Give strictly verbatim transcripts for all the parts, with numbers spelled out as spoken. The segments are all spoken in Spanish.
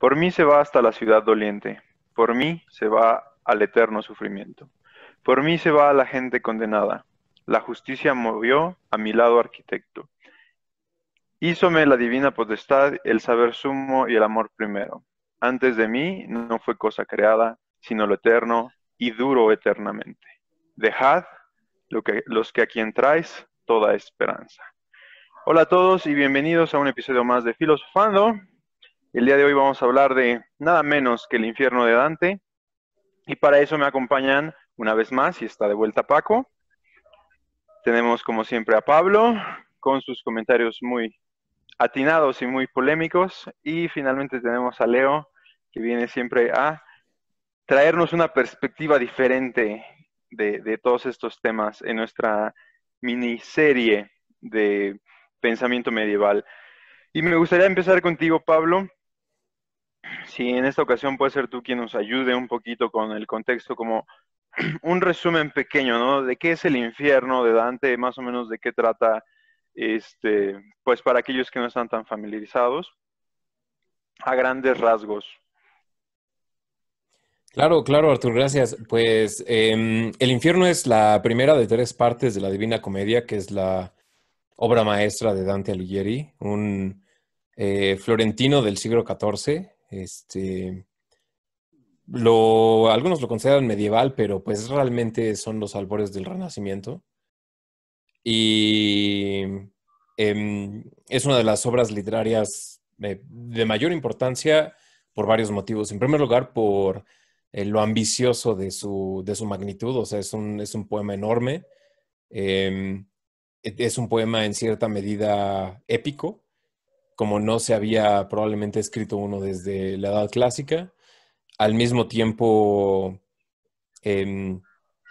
Por mí se va hasta la ciudad doliente, por mí se va al eterno sufrimiento, por mí se va a la gente condenada. La justicia movió a mi lado arquitecto. Hízome la divina potestad, el saber sumo y el amor primero. Antes de mí no fue cosa creada, sino lo eterno y duro eternamente. Dejad lo que, los que a quien traes toda esperanza. Hola a todos y bienvenidos a un episodio más de Filosofando. El día de hoy vamos a hablar de nada menos que el infierno de Dante. Y para eso me acompañan una vez más, y está de vuelta Paco. Tenemos como siempre a Pablo, con sus comentarios muy atinados y muy polémicos. Y finalmente tenemos a Leo, que viene siempre a traernos una perspectiva diferente de, de todos estos temas en nuestra miniserie de pensamiento medieval. Y me gustaría empezar contigo, Pablo. Si en esta ocasión puede ser tú quien nos ayude un poquito con el contexto, como un resumen pequeño, ¿no? De qué es el infierno de Dante, más o menos de qué trata, este, pues para aquellos que no están tan familiarizados, a grandes rasgos. Claro, claro, Artur, gracias. Pues em, El infierno es la primera de tres partes de la Divina Comedia, que es la obra maestra de Dante Alighieri, un eh, florentino del siglo catorce. Este, lo, algunos lo consideran medieval, pero pues realmente son los albores del Renacimiento. Y em, es una de las obras literarias eh, de mayor importancia por varios motivos. En primer lugar, por eh, lo ambicioso de su, de su magnitud, o sea, es un, es un poema enorme. Em, e- es un poema en cierta medida épico, como no se había probablemente escrito uno desde la Edad Clásica. Al mismo tiempo, em,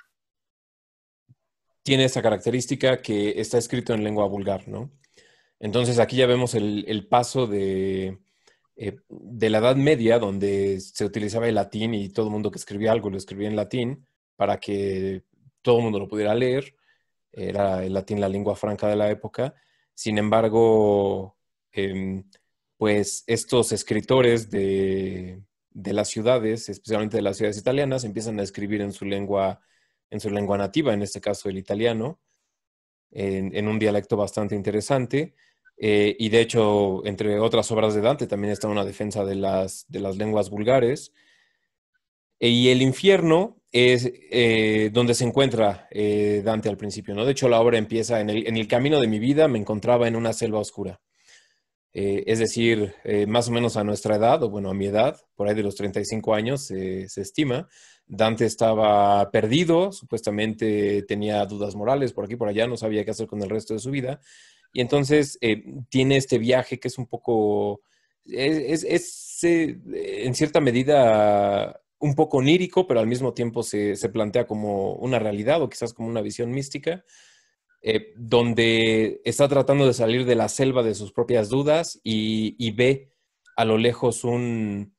tiene esa característica que está escrito en lengua vulgar, ¿no? Entonces aquí ya vemos el, el paso de, eh, de la Edad Media, donde se utilizaba el latín y todo el mundo que escribía algo lo escribía en latín para que todo el mundo lo pudiera leer. Era el latín la lengua franca de la época. Sin embargo, em, pues estos escritores de, de las ciudades, especialmente de las ciudades italianas, empiezan a escribir en su lengua, en su lengua nativa, en este caso el italiano, en, en un dialecto bastante interesante. Eh, y de hecho, entre otras obras de Dante, también está una defensa de las, de las lenguas vulgares. E- Y el infierno es eh, donde se encuentra eh, Dante al principio, ¿no? De hecho, la obra empieza en el, en el camino de mi vida, me encontraba en una selva oscura. Eh, es decir, eh, más o menos a nuestra edad, o bueno, a mi edad, por ahí de los treinta y cinco años, eh, se estima. Dante estaba perdido, supuestamente tenía dudas morales por aquí y por allá, no sabía qué hacer con el resto de su vida. Y entonces eh, tiene este viaje que es un poco, es, es- es, eh, en cierta medida un poco onírico, pero al mismo tiempo se, se plantea como una realidad o quizás como una visión mística, eh, donde está tratando de salir de la selva de sus propias dudas y, y ve a lo lejos un,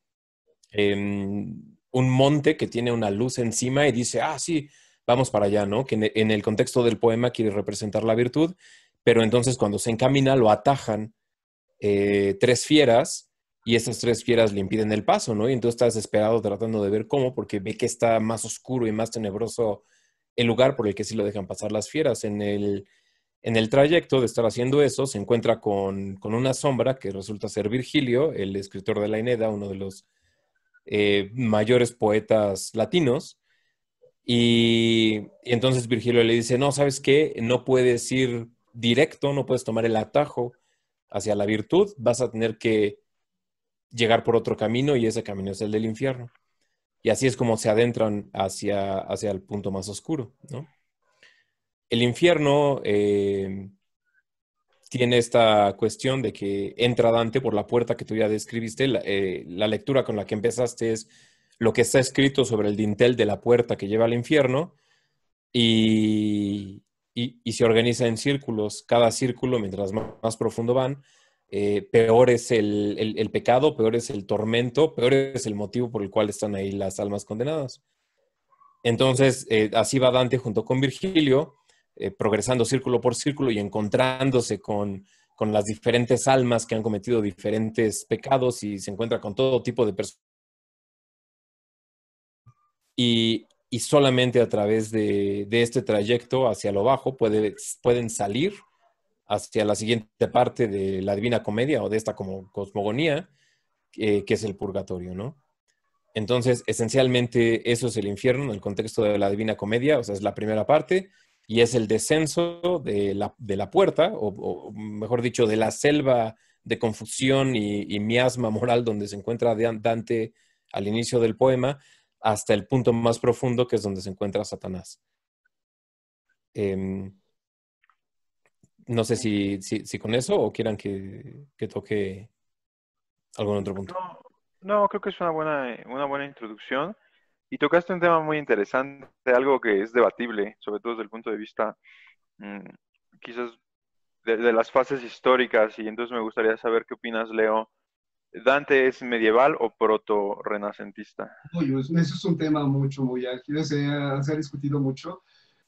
em, un monte que tiene una luz encima y dice, ah, sí, vamos para allá, ¿no? Que en, en el contexto del poema quiere representar la virtud, pero entonces cuando se encamina lo atajan eh, tres fieras y estas tres fieras le impiden el paso, ¿no? Y entonces está desesperado tratando de ver cómo, porque ve que está más oscuro y más tenebroso el lugar por el que sí lo dejan pasar las fieras. En el, en el trayecto de estar haciendo eso, se encuentra con, con una sombra que resulta ser Virgilio, el escritor de la Eneda, uno de los eh, mayores poetas latinos. Y, y entonces Virgilio le dice, no, ¿sabes qué? No puedes ir directo, no puedes tomar el atajo hacia la virtud, vas a tener que llegar por otro camino y ese camino es el del infierno. Y así es como se adentran hacia, hacia el punto más oscuro, ¿no? El infierno eh, tiene esta cuestión de que entra Dante por la puerta que tú ya describiste. La, eh, la lectura con la que empezaste es lo que está escrito sobre el dintel de la puerta que lleva al infierno y, y, y se organiza en círculos. Cada círculo, mientras más, más profundo van, eh, peor es el, el, el pecado, peor es el tormento, peor es el motivo por el cual están ahí las almas condenadas. Entonces, eh, así va Dante junto con Virgilio, eh, progresando círculo por círculo y encontrándose con, con las diferentes almas que han cometido diferentes pecados y se encuentra con todo tipo de personas. Y, y solamente a través de, de este trayecto hacia lo bajo puede, pueden salir hacia la siguiente parte de la Divina Comedia o de esta como cosmogonía, eh, que es el purgatorio, ¿no? Entonces, esencialmente, eso es el infierno en el contexto de la Divina Comedia, o sea, es la primera parte, y es el descenso de la, de la puerta, o, o, mejor dicho, de la selva de confusión y, y miasma moral donde se encuentra Dante al inicio del poema, hasta el punto más profundo, que es donde se encuentra Satanás. Eh, no sé si, si, si con eso o quieran que, que toque algún otro punto. No, no, creo que es una buena, una buena introducción. Y tocaste un tema muy interesante, algo que es debatible, sobre todo desde el punto de vista, mm, quizás, de, de las fases históricas. Y entonces me gustaría saber qué opinas, Leo. ¿Dante es medieval o proto-renacentista? Oye, eso es un tema mucho, muy ágil, se ha, se ha discutido mucho.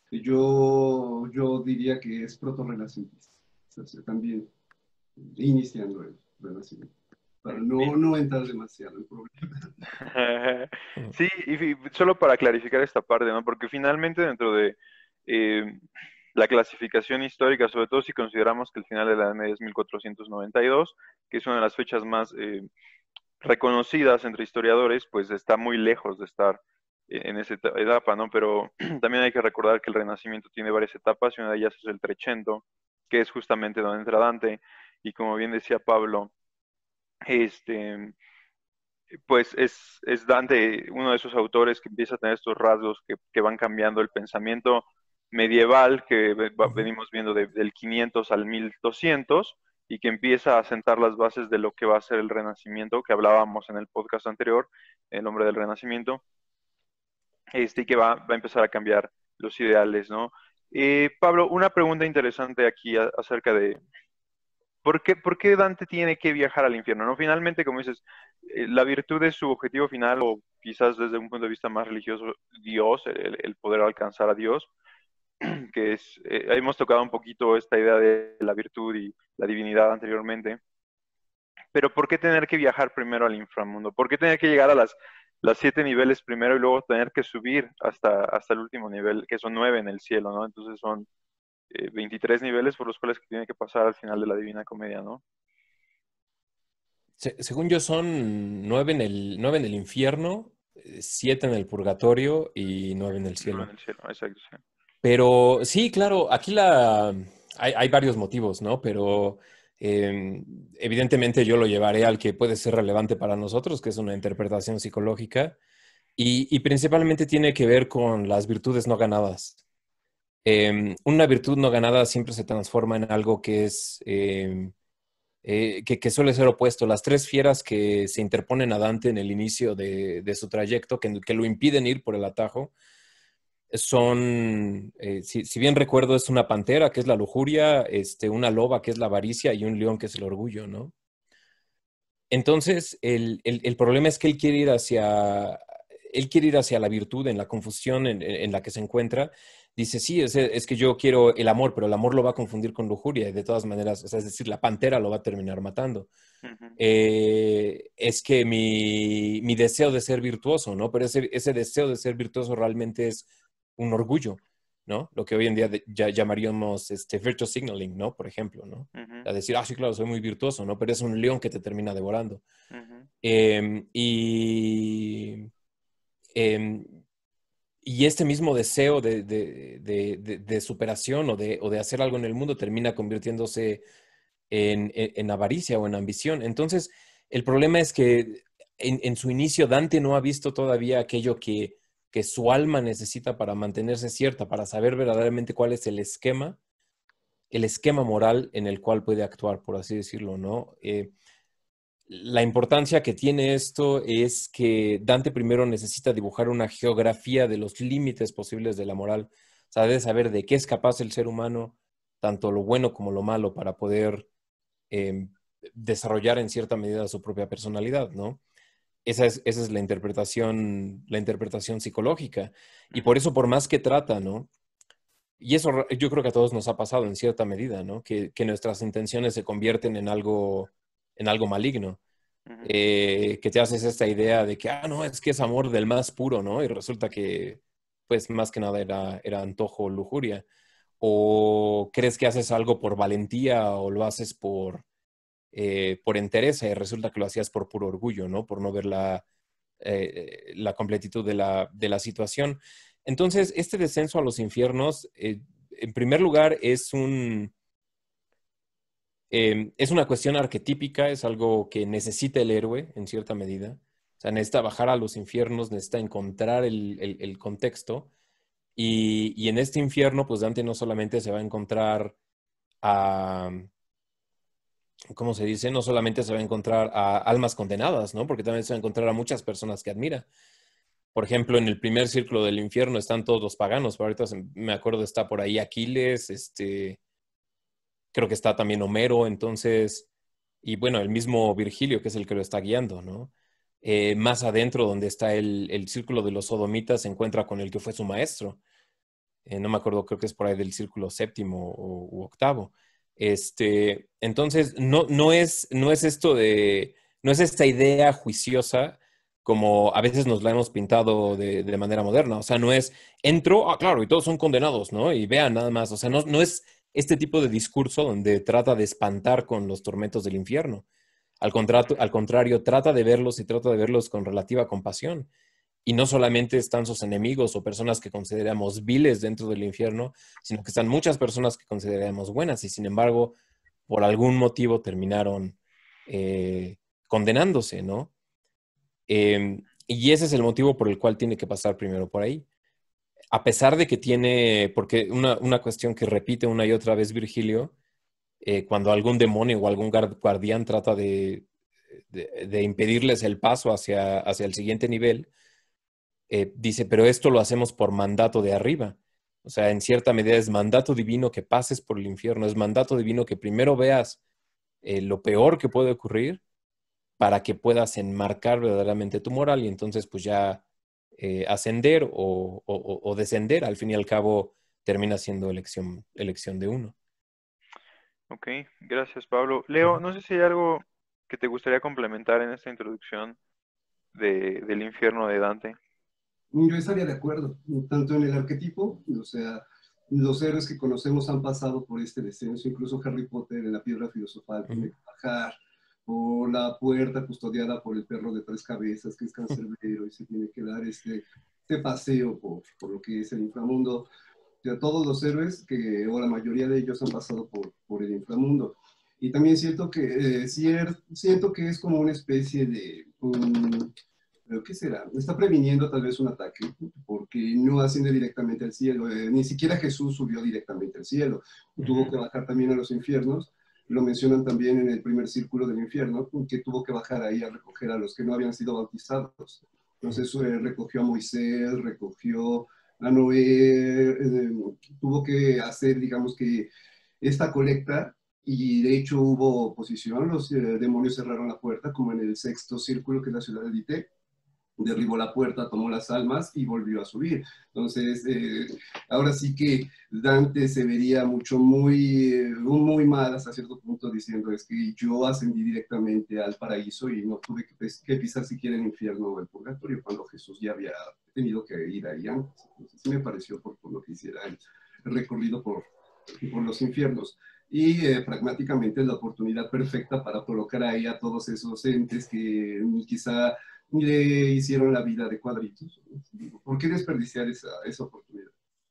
Yo, yo diría que es proto-renacentista, o sea, también iniciando el renacimiento, para no, no entrar demasiado en problemas. Sí, y solo para clarificar esta parte, ¿no? Porque finalmente dentro de eh, la clasificación histórica, sobre todo si consideramos que el final de la Edad Media es mil cuatrocientos noventa y dos, que es una de las fechas más eh, reconocidas entre historiadores, pues está muy lejos de estar en esa etapa, ¿no? Pero también hay que recordar que el Renacimiento tiene varias etapas y una de ellas es el Trecento, que es justamente donde entra Dante, y como bien decía Pablo, este pues es, es Dante uno de esos autores que empieza a tener estos rasgos que, que van cambiando el pensamiento medieval que venimos viendo de, del quinientos al mil doscientos y que empieza a sentar las bases de lo que va a ser el Renacimiento, que hablábamos en el podcast anterior, El hombre del Renacimiento, este, y que va, va a empezar a cambiar los ideales, ¿no? Eh, Pablo, una pregunta interesante aquí a, acerca de, ¿Por qué, por qué Dante tiene que viajar al infierno? ¿No? Finalmente, como dices, eh, la virtud es su objetivo final, o quizás desde un punto de vista más religioso, Dios, el, el poder alcanzar a Dios, que es, eh, hemos tocado un poquito esta idea de la virtud y la divinidad anteriormente, pero ¿por qué tener que viajar primero al inframundo? ¿Por qué tener que llegar a las, las siete niveles primero y luego tener que subir hasta, hasta el último nivel, que son nueve en el cielo, ¿no? Entonces son eh, veintitrés niveles por los cuales tiene que pasar al final de la Divina Comedia, ¿no? Se, según yo son nueve en el, nueve en el infierno, eh, siete en el purgatorio y nueve en el No en cielo. el cielo, exacto, sí. Pero sí, claro, aquí la, hay, hay varios motivos, ¿no? Pero eh, evidentemente yo lo llevaré al que puede ser relevante para nosotros, que es una interpretación psicológica, y, y principalmente tiene que ver con las virtudes no ganadas. Eh, una virtud no ganada siempre se transforma en algo que es... eh, eh, que, que suele ser opuesto. Las tres fieras que se interponen a Dante en el inicio de, de su trayecto, que, que, lo impiden ir por el atajo, son, eh, si, si, bien recuerdo, es una pantera, que es la lujuria, este, una loba, que es la avaricia, y un león, que es el orgullo, ¿no? Entonces, el, el, el problema es que él quiere ir hacia, él quiere ir hacia la virtud en la confusión en, en la que se encuentra. Dice, sí, es, es, que yo quiero el amor, pero el amor lo va a confundir con lujuria y de todas maneras, o sea, es decir, la pantera lo va a terminar matando. Uh-huh. Eh, es que mi, mi deseo de ser virtuoso, ¿no? Pero ese, ese deseo de ser virtuoso realmente es un orgullo, ¿no? Lo que hoy en día de, ya llamaríamos este, virtue signaling, ¿no? Por ejemplo, ¿no? Uh-huh. A decir, ah, sí, claro, soy muy virtuoso, ¿no? Pero es un león que te termina devorando. Uh-huh. Eh, y... Eh, y este mismo deseo de, de, de, de, de superación o de, o de hacer algo en el mundo termina convirtiéndose en, en, en avaricia o en ambición. Entonces, el problema es que en, en, su inicio Dante no ha visto todavía aquello que, que su alma necesita para mantenerse cierta, para saber verdaderamente cuál es el esquema, el esquema moral en el cual puede actuar, por así decirlo, ¿no? Eh, La importancia que tiene esto es que Dante primero necesita dibujar una geografía de los límites posibles de la moral, o sea, de saber de qué es capaz el ser humano, tanto lo bueno como lo malo, para poder eh, desarrollar en cierta medida su propia personalidad, ¿no? Esa es, esa es la interpretación, la interpretación psicológica. Y por eso, por más que trata, ¿no? y eso yo creo que a todos nos ha pasado en cierta medida, ¿no? Que, que nuestras intenciones se convierten en algo, en algo maligno. Ujú. Eh, que te haces esta idea de que, ah, no, es que es amor del más puro, ¿no? Y resulta que, pues, más que nada era, era antojo o lujuria. O crees que haces algo por valentía o lo haces por, eh, por entereza y resulta que lo hacías por puro orgullo, ¿no? Por no ver la, eh, la completitud de la, de la situación. Entonces, este descenso a los infiernos, eh, en primer lugar, es un, eh, es una cuestión arquetípica, es algo que necesita el héroe en cierta medida. O sea, necesita bajar a los infiernos, necesita encontrar el, el- el contexto. Y, y en este infierno, pues Dante no solamente se va a encontrar a, ¿cómo se dice? No solamente se va a encontrar a almas condenadas, ¿no? Porque también se va a encontrar a muchas personas que admira. Por ejemplo, en el primer círculo del infierno están todos los paganos. Pero ahorita se- me acuerdo, está por ahí Aquiles, este, creo que está también Homero, entonces, y bueno, el mismo Virgilio, que es el que lo está guiando, ¿no? Eh, más adentro, donde está el, el círculo de los sodomitas, se encuentra con el que fue su maestro. Eh, no me acuerdo, creo que es por ahí del círculo séptimo o, u octavo. Este, entonces, no, no es, no es esto de, no es esta idea juiciosa como a veces nos la hemos pintado de, de manera moderna. O sea, no es, entro, ah, claro, y todos son condenados, ¿no? Y vean nada más. O sea, no, no es este tipo de discurso donde trata de espantar con los tormentos del infierno. Al contrario, al contrario, trata de verlos y trata de verlos con relativa compasión. Y no solamente están sus enemigos o personas que consideramos viles dentro del infierno, sino que están muchas personas que consideramos buenas y sin embargo, por algún motivo terminaron eh, condenándose, ¿no? Eh, y ese es el motivo por el cual tiene que pasar primero por ahí. A pesar de que tiene, porque una, una cuestión que repite una y otra vez Virgilio, eh, cuando algún demonio o algún guardián trata de, de, de impedirles el paso hacia, hacia el siguiente nivel, eh, dice, pero esto lo hacemos por mandato de arriba. O sea, en cierta medida es mandato divino que pases por el infierno, es mandato divino que primero veas eh, lo peor que puede ocurrir para que puedas enmarcar verdaderamente tu moral y entonces pues ya eh, ascender o, o, o, descender. Al fin y al cabo termina siendo elección, elección de uno. Ok, gracias Pablo. Leo, no sé si hay algo que te gustaría complementar en esta introducción de, del infierno de Dante. Yo estaría de acuerdo, tanto en el arquetipo, o sea, los héroes que conocemos han pasado por este descenso, incluso Harry Potter en la piedra filosofal tiene que bajar, o la puerta custodiada por el perro de tres cabezas, que es cancerbero, y se tiene que dar este, este paseo por, por lo que es el inframundo. O sea, todos los héroes, que, o la mayoría de ellos han pasado por, por el inframundo. Y también siento que, eh, cier, siento que es como una especie de... Um, ¿Pero qué será? Está previniendo tal vez un ataque, porque no asciende directamente al cielo. Eh, ni siquiera Jesús subió directamente al cielo. Uh-huh. Tuvo que bajar también a los infiernos. Lo mencionan también en el primer círculo del infierno, que tuvo que bajar ahí a recoger a los que no habían sido bautizados. Entonces eh, recogió a Moisés, recogió a Noé, eh, tuvo que hacer, digamos que, esta colecta y de hecho hubo oposición, los eh, demonios cerraron la puerta, como en el sexto círculo, que es la ciudad de Dite, derribó la puerta, tomó las almas y volvió a subir. Entonces, eh, ahora sí que Dante se vería mucho, muy, eh, muy mal hasta cierto punto diciendo es que yo ascendí directamente al paraíso y no tuve que, que pisar siquiera el infierno o el purgatorio cuando Jesús ya había tenido que ir ahí antes. Entonces, sí me pareció por, por lo que hiciera el recorrido por, por los infiernos. Y eh, pragmáticamente la oportunidad perfecta para colocar ahí a todos esos entes que quizá le hicieron la vida de cuadritos. ¿Por qué desperdiciar esa, esa oportunidad?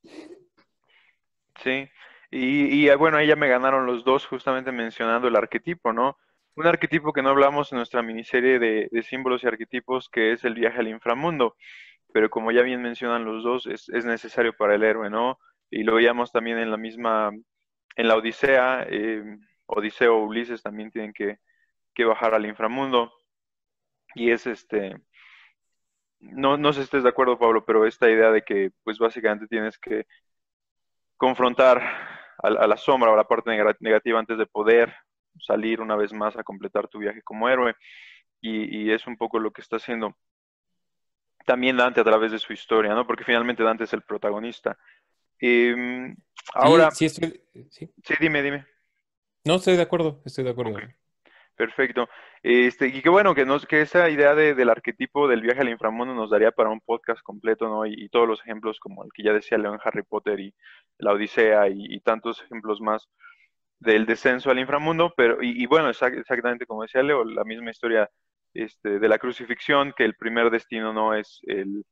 Sí, y, y bueno, ahí ya me ganaron los dos justamente mencionando el arquetipo, ¿no? Un arquetipo que no hablamos en nuestra miniserie de, de símbolos y arquetipos, que es el viaje al inframundo, pero como ya bien mencionan los dos, es, es necesario para el héroe, ¿no? Y lo veíamos también en la misma, en la Odisea, eh, Odiseo o Ulises también tienen que, que bajar al inframundo, y es este, no, no sé si estés de acuerdo, Pablo, pero esta idea de que pues básicamente tienes que confrontar a, a la sombra o a la parte negativa antes de poder salir una vez más a completar tu viaje como héroe. Y, y es un poco lo que está haciendo también Dante a través de su historia, ¿no? Porque finalmente Dante es el protagonista. Em, Sí, ahora, sí, estoy, sí. sí, dime, dime. No, estoy de acuerdo, estoy de Ok, acuerdo. perfecto. Este, y qué bueno que, nos, que esa idea de- del arquetipo del viaje al inframundo nos daría para un podcast completo, ¿no? Y, y todos los ejemplos como el que ya decía León, Harry Potter y la Odisea y, y tantos ejemplos más del descenso al inframundo, pero, y, y bueno, exac- exactamente como decía Leo, la misma historia este, de la crucifixión, que el primer destino no es el,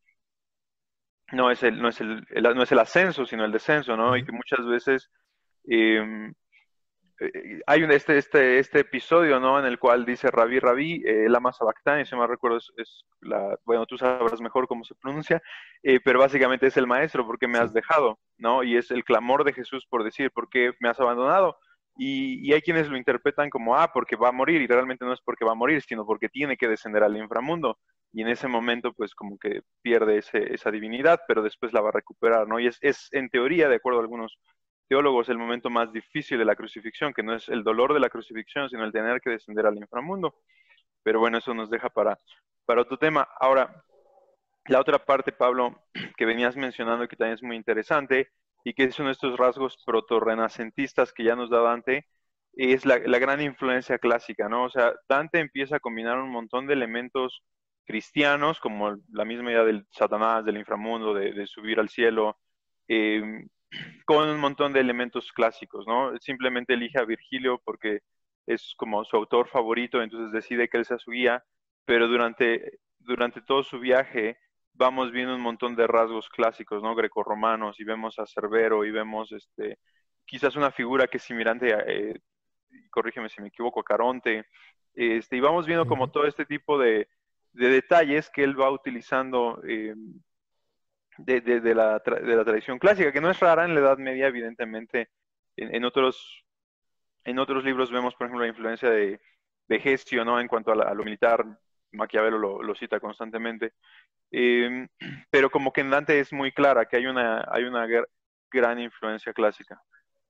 no es el, no es el, el- no es el ascenso, sino el descenso, ¿no? Y Ujú. que muchas veces em, eh, hay un, este, este, este episodio, ¿no? En el cual dice Rabí, Rabí, eh, Lama Sabactani, si no me recuerdo, es, es la, bueno, tú sabrás mejor cómo se pronuncia, eh, pero básicamente es el maestro, ¿por qué me has Sí. dejado? ¿No? Y es el clamor de Jesús por decir, ¿por qué me has abandonado? Y, y hay quienes lo interpretan como, ah, porque va a morir, y realmente no es porque va a morir, sino porque tiene que descender al inframundo. Y en ese momento, pues como que pierde ese, esa divinidad, pero después la va a recuperar, ¿no? Y es, es en teoría, de acuerdo a algunos teólogos, el momento más difícil de la crucifixión, que no es el dolor de la crucifixión, sino el tener que descender al inframundo. Pero bueno, eso nos deja para, para otro tema. Ahora, la otra parte, Pablo, que venías mencionando, que también es muy interesante, y que es uno de estos rasgos proto-renacentistas que ya nos da Dante, es la, la gran influencia clásica, ¿no? O sea, Dante empieza a combinar un montón de elementos cristianos, como la misma idea del Satanás, del inframundo, de, de subir al cielo, eh, con un montón de elementos clásicos, ¿no? Simplemente elige a Virgilio porque es como su autor favorito, entonces decide que él sea su guía, pero durante, durante todo su viaje vamos viendo un montón de rasgos clásicos, ¿no? Grecorromanos, y vemos a Cerbero, y vemos este, quizás una figura que es similar, eh, corrígeme si me equivoco, a Caronte, este, y vamos viendo como Ujú. todo este tipo de, de detalles que él va utilizando eh, de, de, de, la, de, la, tradición clásica, que no es rara en la Edad Media, evidentemente. En, en, otros, en otros libros vemos, por ejemplo, la influencia de, de Hesio, ¿no? En cuanto a, la, a lo militar, Maquiavelo lo, lo cita constantemente. Eh, pero como que en Dante es muy clara que hay una, hay una gran influencia clásica.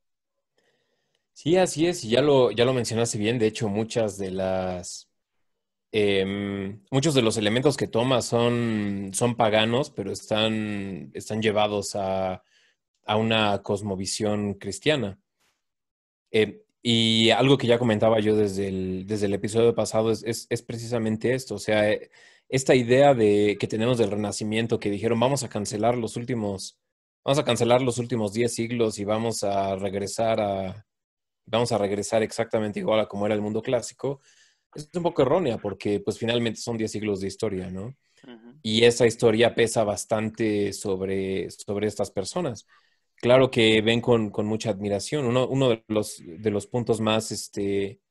Sí, así es, y ya lo, ya lo mencionaste bien. De hecho, muchas de las, em, muchos de los elementos que toma son, son paganos, pero están, están llevados a, a una cosmovisión cristiana. Eh, y algo que ya comentaba yo desde el, desde el episodio pasado es, es, es precisamente esto, o sea, eh, esta idea de que tenemos del Renacimiento, que dijeron vamos a cancelar los últimos, vamos a cancelar los últimos diez siglos y vamos a regresar a, vamos a regresar exactamente igual a como era el mundo clásico, es un poco errónea porque pues finalmente son diez siglos de historia, ¿no? Uh -huh. Y esa historia pesa bastante sobre, sobre estas personas. Claro que ven con, con mucha admiración. Uno, uno de los, de los puntos más este,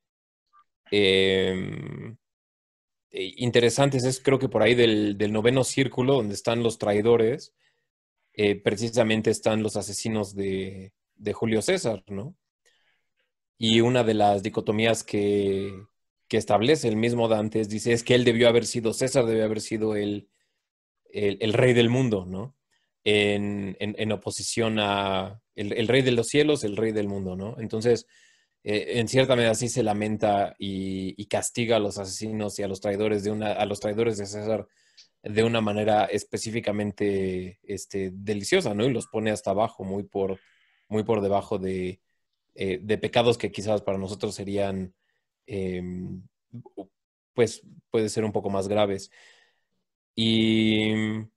eh, interesantes es creo que por ahí del, del noveno círculo, donde están los traidores, eh, precisamente están los asesinos de, de Julio César, ¿no? Y una de las dicotomías que, que establece el mismo Dantes dice es que él debió haber sido, César debió haber sido el, el, el rey del mundo, ¿no? En, en, en oposición a el, el, rey de los cielos, el rey del mundo, ¿no? Entonces, eh, en cierta medida sí se lamenta y, y, castiga a los asesinos y a los traidores de una, a los traidores de César de una manera específicamente este, deliciosa, ¿no? Y los pone hasta abajo, muy por, muy por debajo de, eh, de pecados que quizás para nosotros serían, eh, pues, puede ser un poco más graves. Y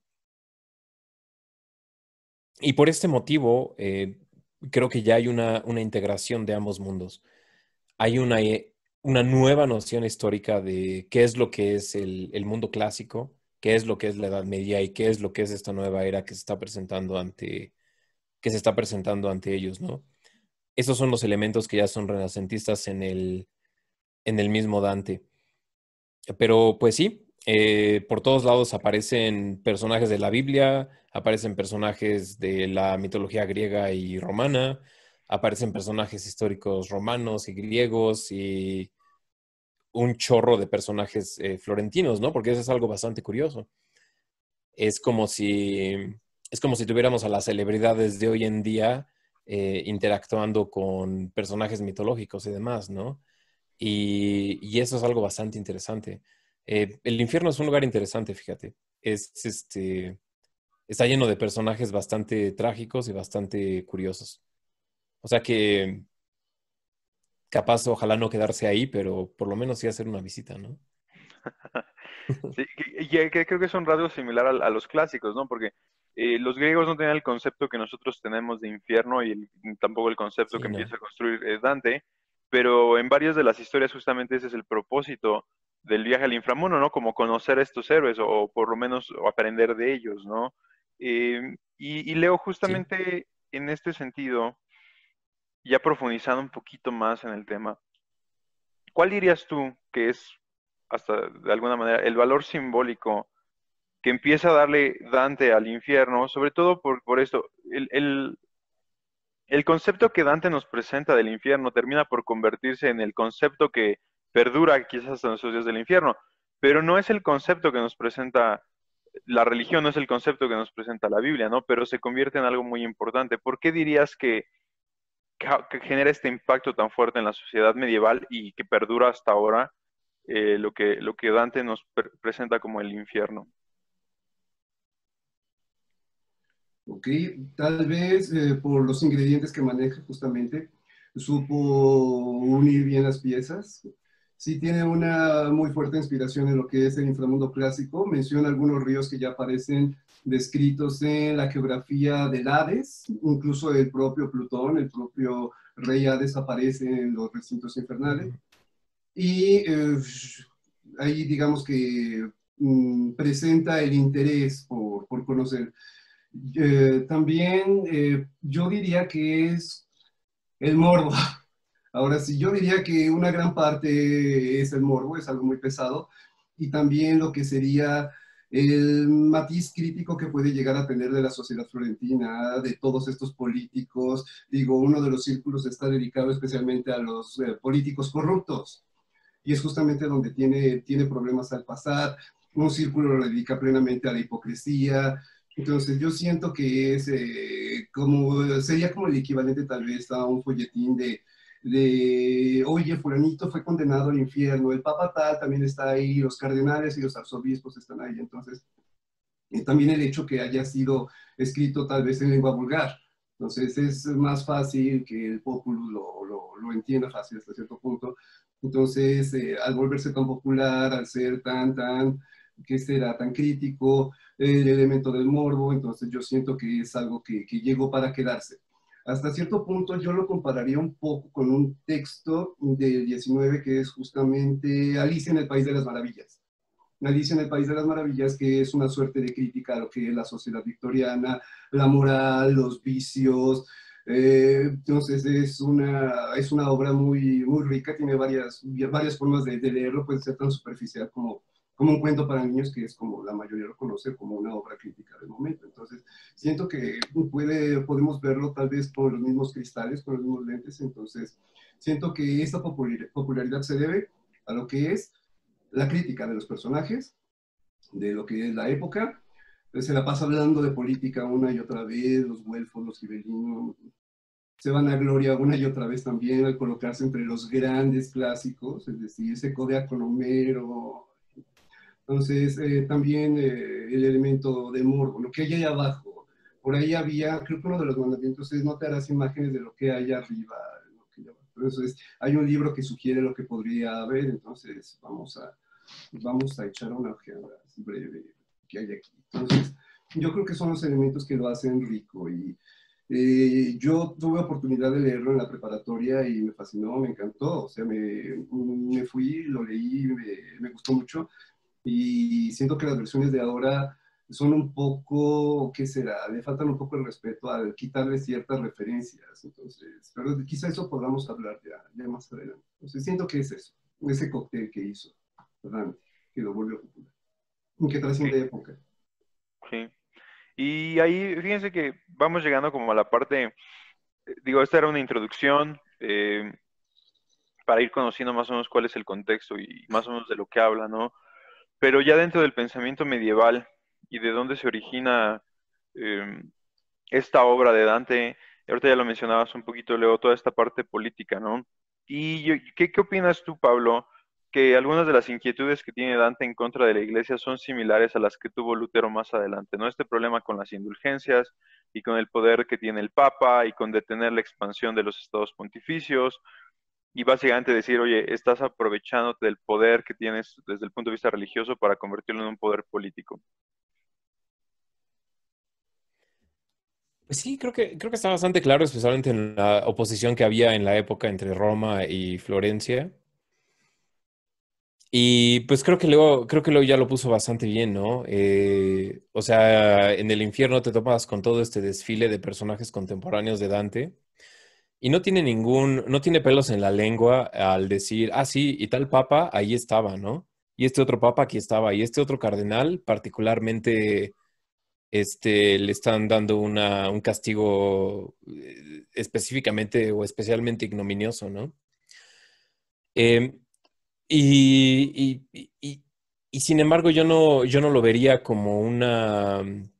Y por este motivo, eh, creo que ya hay una, una integración de ambos mundos. Hay una, eh, una nueva noción histórica de qué es lo que es el, el mundo clásico, qué es lo que es la Edad Media y qué es lo que es esta nueva era que se está presentando ante, que se está presentando ante ellos, ¿no? Esos son los elementos que ya son renacentistas en el, en el mismo Dante. Pero pues sí, eh, por todos lados aparecen personajes de la Biblia, aparecen personajes de la mitología griega y romana, aparecen personajes históricos romanos y griegos y un chorro de personajes eh, florentinos, ¿no? Porque eso es algo bastante curioso. Es como si, es como si tuviéramos a las celebridades de hoy en día eh, interactuando con personajes mitológicos y demás, ¿no? Y, y eso es algo bastante interesante. Eh, el infierno es un lugar interesante, fíjate. Es este. está lleno de personajes bastante trágicos y bastante curiosos. O sea que capaz, ojalá no quedarse ahí, pero por lo menos sí hacer una visita, ¿no? Sí, que- y que, que creo que es un rasgo similar a, a los clásicos, ¿no? Porque eh, los griegos no tenían el concepto que nosotros tenemos de infierno y el- tampoco el concepto que Sí, no. empieza a construir eh, Dante, pero en varias de las historias justamente ese es el propósito del viaje al inframundo, ¿no? Como conocer a estos héroes o, o por lo menos o aprender de ellos, ¿no? Eh, y, y Leo, Sí. justamente en este sentido, ya profundizando un poquito más en el tema, ¿cuál dirías tú que es, hasta de alguna manera, el valor simbólico que empieza a darle Dante al infierno, sobre todo por, por esto, el, el, el concepto que Dante nos presenta del infierno termina por convertirse en el concepto que perdura quizás hasta nuestros días del infierno, pero no es el concepto que nos presenta la religión, no es el concepto que nos presenta la Biblia, ¿no? Pero se convierte en algo muy importante. ¿Por qué dirías que, que, que genera este impacto tan fuerte en la sociedad medieval y que perdura hasta ahora eh, lo que, lo que Dante nos pre presenta como el infierno? Ok, tal vez eh, por los ingredientes que maneja justamente, supo unir bien las piezas. Sí tiene una muy fuerte inspiración en lo que es el inframundo clásico. Menciona algunos ríos que ya aparecen descritos en la geografía del Hades, incluso el propio Plutón, el propio rey Hades aparece en los recintos infernales. Ujú. Y eh, ahí digamos que mm, presenta el interés por, por conocer. Eh, también eh, yo diría que es el morbo. Ahora sí, yo diría que una gran parte es el morbo, es algo muy pesado, y también lo que sería el matiz crítico que puede llegar a tener de la sociedad florentina, de todos estos políticos. Digo, uno de los círculos está dedicado especialmente a los eh, políticos corruptos, y es justamente donde tiene, tiene problemas al pasar. Un círculo lo dedica plenamente a la hipocresía. Entonces yo siento que es eh, como, sería como el equivalente tal vez a un folletín de, de, oye, fulanito fue condenado al infierno, el papa tal también está ahí, los cardenales y los arzobispos están ahí. Entonces, y también el hecho que haya sido escrito tal vez en lengua vulgar. Entonces es más fácil que el populus lo, lo, lo entienda fácil hasta cierto punto. Entonces, eh, al volverse tan popular, al ser tan, tan, que será tan crítico, el elemento del morbo, entonces yo siento que es algo que, que llegó para quedarse. Hasta cierto punto yo lo compararía un poco con un texto del diecinueve que es justamente Alicia en el País de las Maravillas. Alicia en el País de las Maravillas, que es una suerte de crítica a lo que es la sociedad victoriana, la moral, los vicios. Eh, entonces es una, es una obra muy, muy rica, tiene varias, varias formas de, de leerlo, puede ser tan superficial como, como un cuento para niños, que es como la mayoría lo conoce como una obra crítica del momento. Entonces, siento que puede, podemos verlo tal vez con los mismos cristales, con los mismos lentes. Entonces, siento que esta popularidad se debe a lo que es la crítica de los personajes, de lo que es la época. Se la pasa hablando de política una y otra vez, los güelfos, los gibelinos, se van a gloria una y otra vez también al colocarse entre los grandes clásicos, es decir, se codea con Homero. Entonces, eh, también eh, el elemento de morbo, lo que hay ahí abajo. Por ahí había, creo que uno de los mandamientos es no te harás imágenes de lo que hay arriba. Lo que hay abajo. Entonces, hay un libro que sugiere lo que podría haber, entonces vamos a, vamos a echar una ojeada breve que hay aquí. Entonces, yo creo que son los elementos que lo hacen rico. Y eh, yo tuve oportunidad de leerlo en la preparatoria y me fascinó, me encantó. O sea, me, me fui, lo leí, me, me gustó mucho. Y siento que las versiones de ahora son un poco, ¿qué será? Le faltan un poco el respeto al quitarle ciertas referencias. Entonces, pero quizá eso podamos hablar ya, ya más adelante. Entonces, siento que es eso, ese cóctel que hizo Dante, que lo volvió popular, y que trasciende Sí, época. sí. Y ahí, fíjense que vamos llegando como a la parte, eh, digo, esta era una introducción eh, para ir conociendo más o menos cuál es el contexto y más o menos de lo que habla, ¿no? Pero ya dentro del pensamiento medieval y de dónde se origina eh, esta obra de Dante, ahorita ya lo mencionabas un poquito, Leo, toda esta parte política, ¿no? Y yo- ¿qué, qué opinas tú, Pablo, que algunas de las inquietudes que tiene Dante en contra de la iglesia son similares a las que tuvo Lutero más adelante, ¿no? Este problema con las indulgencias y con el poder que tiene el Papa y con detener la expansión de los estados pontificios y básicamente decir, oye, estás aprovechándote del poder que tienes desde el punto de vista religioso para convertirlo en un poder político. Pues sí, creo que, creo que está bastante claro, especialmente en la oposición que había en la época entre Roma y Florencia. Y pues creo que luego, creo que luego ya lo puso bastante bien, ¿no? Eh, o sea, en el infierno te topas con todo este desfile de personajes contemporáneos de Dante y no tiene ningún, no tiene pelos en la lengua al decir, ah, sí, y tal papa ahí estaba, ¿no? Y este otro papa aquí estaba, y este otro cardenal particularmente, este, le están dando una, un castigo eh, específicamente o especialmente ignominioso, ¿no? Em, Y, y- y- y sin embargo, yo no, yo no lo vería como una,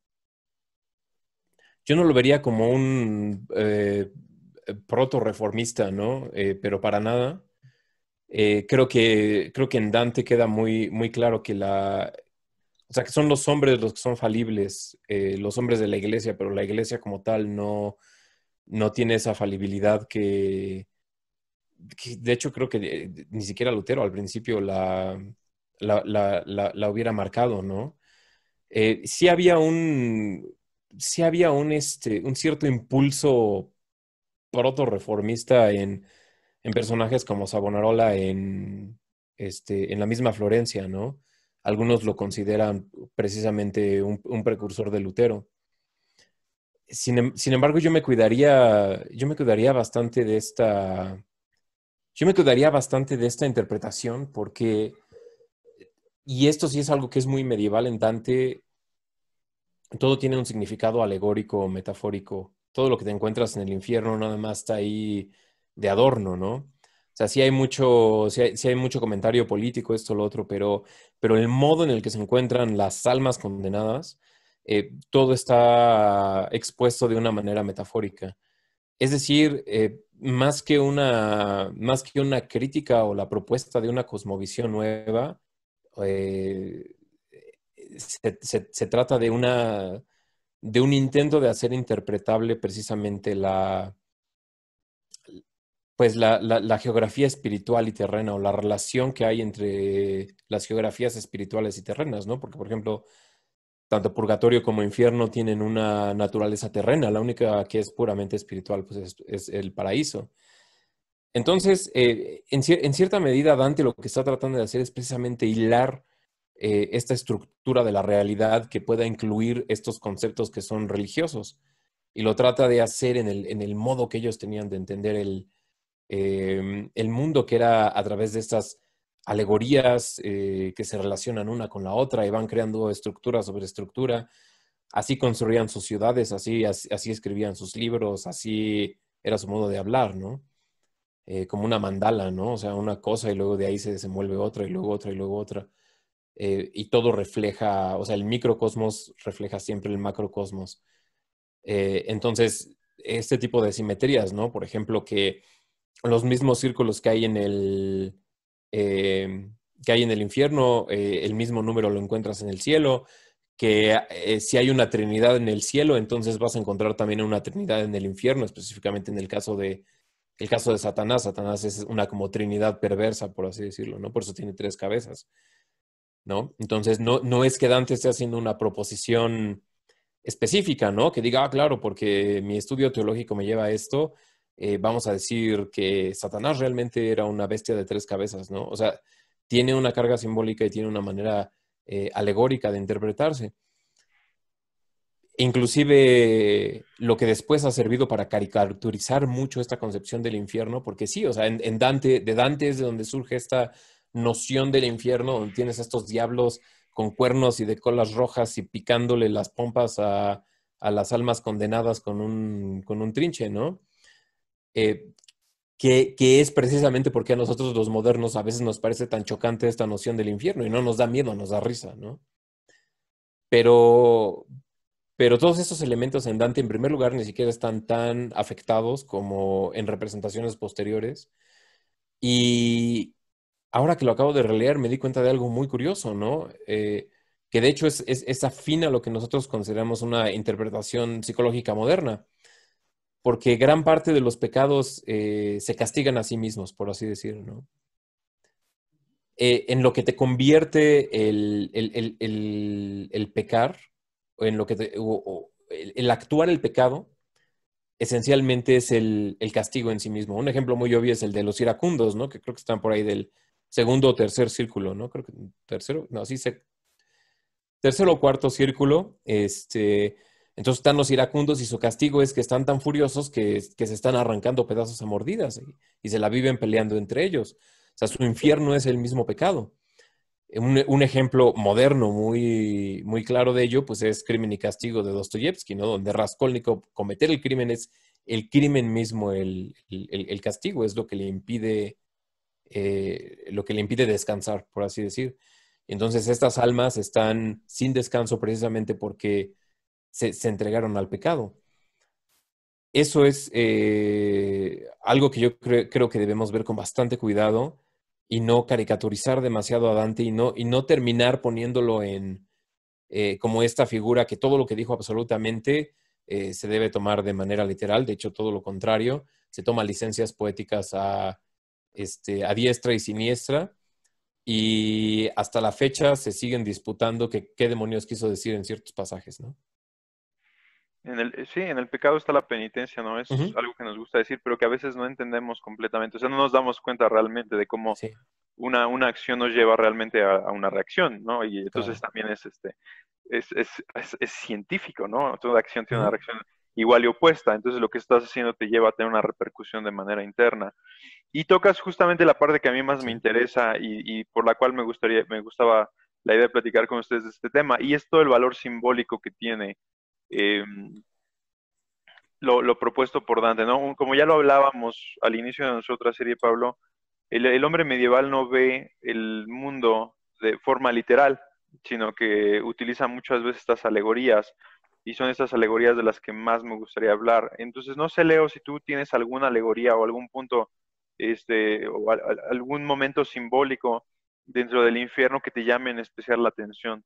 yo no lo vería como un eh, proto-reformista, ¿no? Eh, pero para nada. Eh, creo que, creo que en Dante queda muy, muy claro que la, o sea, que son los hombres los que son falibles, eh, los hombres de la iglesia, pero la iglesia como tal no, no tiene esa falibilidad que, que de hecho creo que eh, ni siquiera Lutero al principio la, la, la- la- la hubiera marcado, ¿no? Eh, sí había un, sí había un, este, un cierto impulso proto-reformista en, en personajes como Savonarola en, este, en la misma Florencia, ¿no? Algunos lo consideran precisamente un, un precursor de Lutero. Sin, em- sin embargo, yo me cuidaría, yo me cuidaría bastante de esta, yo me cuidaría bastante de esta interpretación porque, y esto sí es algo que es muy medieval en Dante, todo tiene un significado alegórico o metafórico. Todo lo que te encuentras en el infierno nada más está ahí de adorno, ¿no? O sea, sí hay mucho, sí hay, sí hay mucho comentario político, esto, lo otro, pero, pero el modo en el que se encuentran las almas condenadas, eh, todo está expuesto de una manera metafórica. Es decir, eh, más que una, más que una crítica o la propuesta de una cosmovisión nueva, eh, se, se- se trata de una, de un intento de hacer interpretable precisamente la, pues la, la- la geografía espiritual y terrena o la relación que hay entre las geografías espirituales y terrenas, ¿no? Porque, por ejemplo, tanto purgatorio como infierno tienen una naturaleza terrena, la única que es puramente espiritual, pues es, es el paraíso. Entonces, eh, en, cier- en cierta medida, Dante lo que está tratando de hacer es precisamente hilar eh, esta estructura de la realidad que pueda incluir estos conceptos que son religiosos. Y lo trata de hacer en el, en el modo que ellos tenían de entender el, eh, el mundo, que era a través de estas alegorías eh, que se relacionan una con la otra y van creando estructura sobre estructura. Así construían sus ciudades, así, así, así escribían sus libros, así era su modo de hablar, ¿no? Eh, como una mandala, ¿no? O sea, una cosa y luego de ahí se desenvuelve otra y luego otra y luego otra. Eh, y todo refleja, o sea, el microcosmos refleja siempre el macrocosmos. Eh, entonces, este tipo de simetrías, ¿no? Por ejemplo, que los mismos círculos que hay en el, eh, que hay en el infierno, eh, el mismo número lo encuentras en el cielo, que eh, si hay una trinidad en el cielo, entonces vas a encontrar también una trinidad en el infierno, específicamente en el caso de, el caso de Satanás. Satanás es una como trinidad perversa, por así decirlo, ¿no? Por eso tiene tres cabezas, ¿no? Entonces, no, no es que Dante esté haciendo una proposición específica, ¿no? Que diga, ah, claro, porque mi estudio teológico me lleva a esto, eh, vamos a decir que Satanás realmente era una bestia de tres cabezas, ¿no? O sea, tiene una carga simbólica y tiene una manera eh, alegórica de interpretarse. Inclusive lo que después ha servido para caricaturizar mucho esta concepción del infierno, porque sí, o sea, en, en Dante, de Dante es de donde surge esta noción del infierno, donde tienes estos diablos con cuernos y de colas rojas y picándole las pompas a, a las almas condenadas con un, con un trinche, ¿no? Eh, que, que es precisamente porque a nosotros los modernos a veces nos parece tan chocante esta noción del infierno y no nos da miedo, nos da risa, ¿no? Pero, pero todos estos elementos en Dante, en primer lugar, ni siquiera están tan afectados como en representaciones posteriores. Y, ahora que lo acabo de releer, me di cuenta de algo muy curioso, ¿no? Eh, que de hecho es, es, es afín a lo que nosotros consideramos una interpretación psicológica moderna, porque gran parte de los pecados eh, se castigan a sí mismos, por así decirlo, ¿no? Eh, en lo que te convierte el, el, el, el, el pecar, o en lo que te, o, o el, el actuar el pecado, esencialmente es el, el castigo en sí mismo. Un ejemplo muy obvio es el de los iracundos, ¿no? Que creo que están por ahí del segundo o tercer círculo, ¿no? Creo que tercero, no, sí, se, tercero o cuarto círculo. Este, entonces están los iracundos y su castigo es que están tan furiosos que, que se están arrancando pedazos a mordidas y, y se la viven peleando entre ellos. O sea, su infierno es el mismo pecado. Un, un ejemplo moderno muy, muy claro de ello, pues es Crimen y Castigo de Dostoyevsky, ¿no? Donde Raskolnikov cometer el crimen es el crimen mismo, el, el, el castigo, es lo que le impide, eh, lo que le impide descansar, por así decir. Entonces estas almas están sin descanso precisamente porque se, se entregaron al pecado. Eso es eh, algo que yo cre creo que debemos ver con bastante cuidado y no caricaturizar demasiado a Dante y no, y no terminar poniéndolo en eh, como esta figura que todo lo que dijo absolutamente eh, se debe tomar de manera literal. De hecho, todo lo contrario, se toma licencias poéticas a, este, a diestra y siniestra y hasta la fecha se siguen disputando que qué demonios quiso decir en ciertos pasajes, ¿no? En el, eh, sí, en el pecado está la penitencia, ¿no? Es Ujú. algo que nos gusta decir, pero que a veces no entendemos completamente. O sea, no nos damos cuenta realmente de cómo Sí, una, una acción nos lleva realmente a, a una reacción, ¿no? Y entonces claro. también es, este, es, es, es, es científico, ¿no? Toda acción tiene una Ujú. reacción igual y opuesta. Entonces lo que estás haciendo te lleva a tener una repercusión de manera interna. Y tocas justamente la parte que a mí más me Sí, interesa y, y por la cual me gustaría, me gustaba la idea de platicar con ustedes de este tema, y es todo el valor simbólico que tiene. Eh, lo, lo propuesto por Dante, ¿no? Como ya lo hablábamos al inicio de nuestra otra serie, Pablo, el, el hombre medieval no ve el mundo de forma literal, sino que utiliza muchas veces estas alegorías, y son estas alegorías de las que más me gustaría hablar. Entonces, no sé, Leo, si tú tienes alguna alegoría o algún punto, este, o al- al- algún momento simbólico dentro del infierno que te llame en especial la atención.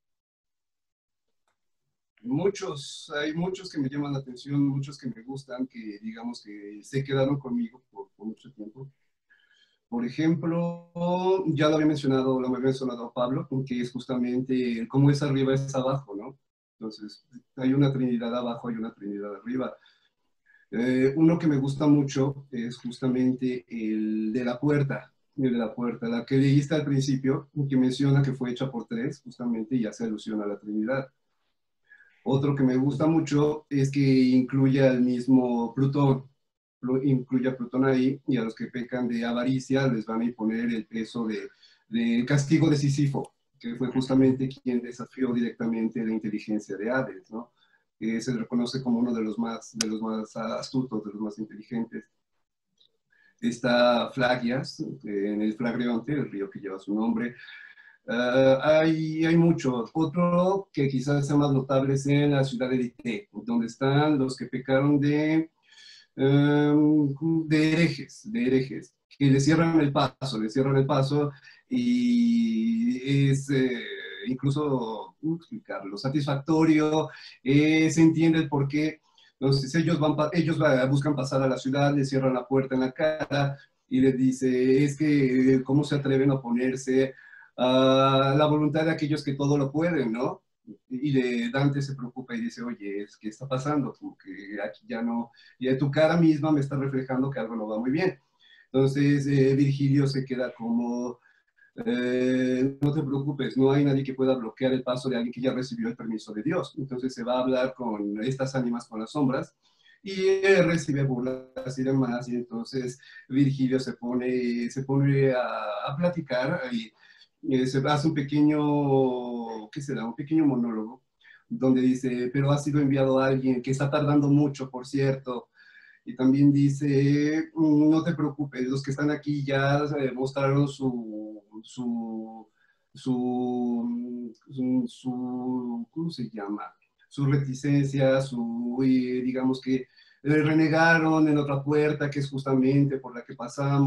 Muchos, hay muchos que me llaman la atención, muchos que me gustan, que digamos que se quedaron conmigo por, por mucho tiempo. Por ejemplo, ya lo había mencionado, lo había mencionado Pablo, que es justamente el cómo es arriba es abajo, ¿no? Entonces, hay una trinidad abajo, hay una trinidad arriba. Eh, uno que me gusta mucho es justamente el de la puerta, el de la puerta, la que leíste al principio, que menciona que fue hecha por tres, justamente, y hace alusión a la Trinidad. Otro que me gusta mucho es que incluye al mismo Plutón, incluye a Plutón ahí, y a los que pecan de avaricia les van a imponer el peso de, de castigo de Sísifo, que fue ujú, justamente quien desafió directamente la inteligencia de Hades, ¿no? Que se reconoce como uno de los más, de los más astutos, de los más inteligentes. Está Flagias, en el Flagreonte, el río que lleva su nombre. Uh, hay, hay muchos. Otro que quizás sea más notable es en la ciudad de Dite, donde están los que pecaron de, um, de herejes, de herejes, que le cierran el paso, le cierran el paso y es eh, incluso, ¿cómo explicarlo? Satisfactorio, eh, se entiende el por qué. Entonces ellos, van, ellos buscan pasar a la ciudad, le cierran la puerta en la cara y les dice, es que, ¿cómo se atreven a oponerse a la voluntad de aquellos que todo lo pueden, ¿no? Y de Dante se preocupa y dice, oye, ¿qué está pasando? Como que aquí ya no, y tu cara misma me está reflejando que algo no va muy bien. Entonces eh, Virgilio se queda como, eh, no te preocupes, no hay nadie que pueda bloquear el paso de alguien que ya recibió el permiso de Dios. Entonces se va a hablar con estas ánimas, con las sombras, y eh, recibe burlas y demás, y entonces Virgilio se pone, se pone a, a platicar y eh, se hace un pequeño, ¿qué será? Un pequeño monólogo, donde dice, pero ha sido enviado a alguien que está tardando mucho, por cierto, y también dice, "Mm, no te preocupes, los que están aquí ya eh, mostraron su, su, su, su, su, ¿cómo se llama? Su reticencia, su, digamos que eh, renegaron en otra puerta, que es justamente por la que pasamos.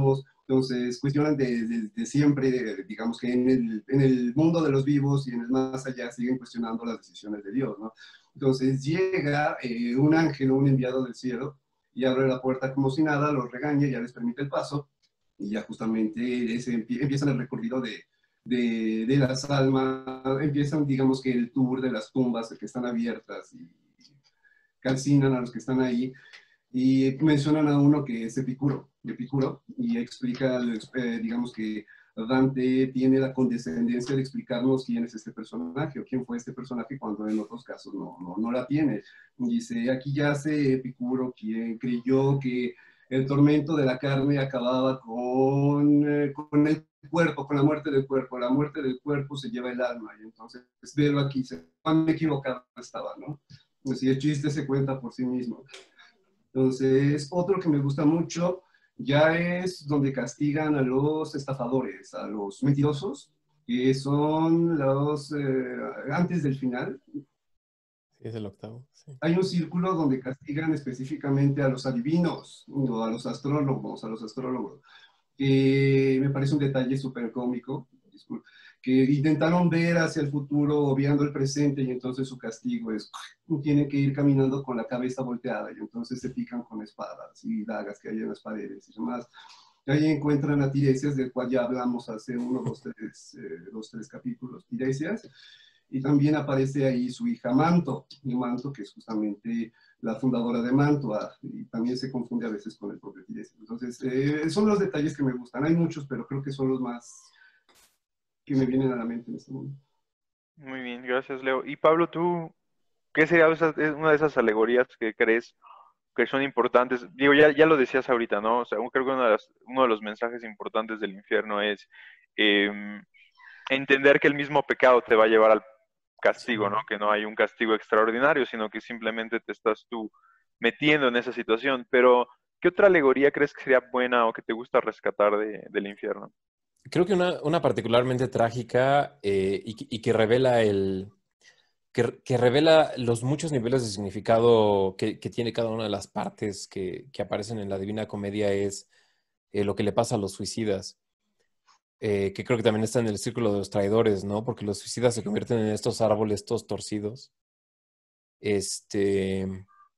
Entonces, cuestionan de, de, de siempre, de, digamos que en el, en el mundo de los vivos y en el más allá siguen cuestionando las decisiones de Dios, ¿no? Entonces llega eh, un ángel, un enviado del cielo, y abre la puerta como si nada, los regaña, ya les permite el paso, y ya justamente ese, empiezan el recorrido de, de, de las almas, empiezan, digamos que el tour de las tumbas que están abiertas y calcinan a los que están ahí, y mencionan a uno que es Epicuro, Epicuro y explica, eh, digamos que Dante tiene la condescendencia de explicarnos quién es este personaje o quién fue este personaje cuando en otros casos no, no, no la tiene. Dice, aquí yace Epicuro, quien creyó que el tormento de la carne acababa con, eh, con el cuerpo, con la muerte del cuerpo. La muerte del cuerpo se lleva el alma. Y entonces, verlo aquí, se, cuán equivocado estaba, ¿no? Es decir, el chiste se cuenta por sí mismo. Entonces, otro que me gusta mucho ya es donde castigan a los estafadores, a los mentirosos, que son los, eh, antes del final. Sí, es el octavo. Sí. Hay un círculo donde castigan específicamente a los adivinos, o a los astrólogos, a los astrólogos, que me parece un detalle súper cómico, que intentaron ver hacia el futuro obviando el presente y entonces su castigo es, tienen que ir caminando con la cabeza volteada y entonces se pican con espadas y dagas que hay en las paredes y demás. Ahí encuentran a Tiresias, del cual ya hablamos hace uno, dos, tres, eh, dos, tres capítulos, Tiresias, y también aparece ahí su hija Manto, y Manto que es justamente la fundadora de Mantua, y también se confunde a veces con el propio Tiresias. Entonces, eh, son los detalles que me gustan. Hay muchos, pero creo que son los más que me vienen a la mente en este momento. Muy bien, gracias, Leo. Y Pablo, ¿tú qué sería esa- una de esas alegorías que crees que son importantes? Digo, ya, ya lo decías ahorita, ¿no? O sea, creo que uno de, las- uno de los mensajes importantes del infierno es em, entender que el mismo pecado te va a llevar al castigo, ¿no? Que no hay un castigo extraordinario, sino que simplemente te estás tú metiendo en esa situación. Pero, ¿qué otra alegoría crees que sería buena o que te gusta rescatar de- del infierno? Creo que una, una particularmente trágica eh, y, que- y que revela el, que, que revela los muchos niveles de significado que, que tiene cada una de las partes que, que aparecen en la Divina Comedia es eh, lo que le pasa a los suicidas, eh, que creo que también está en el círculo de los traidores, ¿no? Porque los suicidas se convierten en estos árboles todos torcidos, este,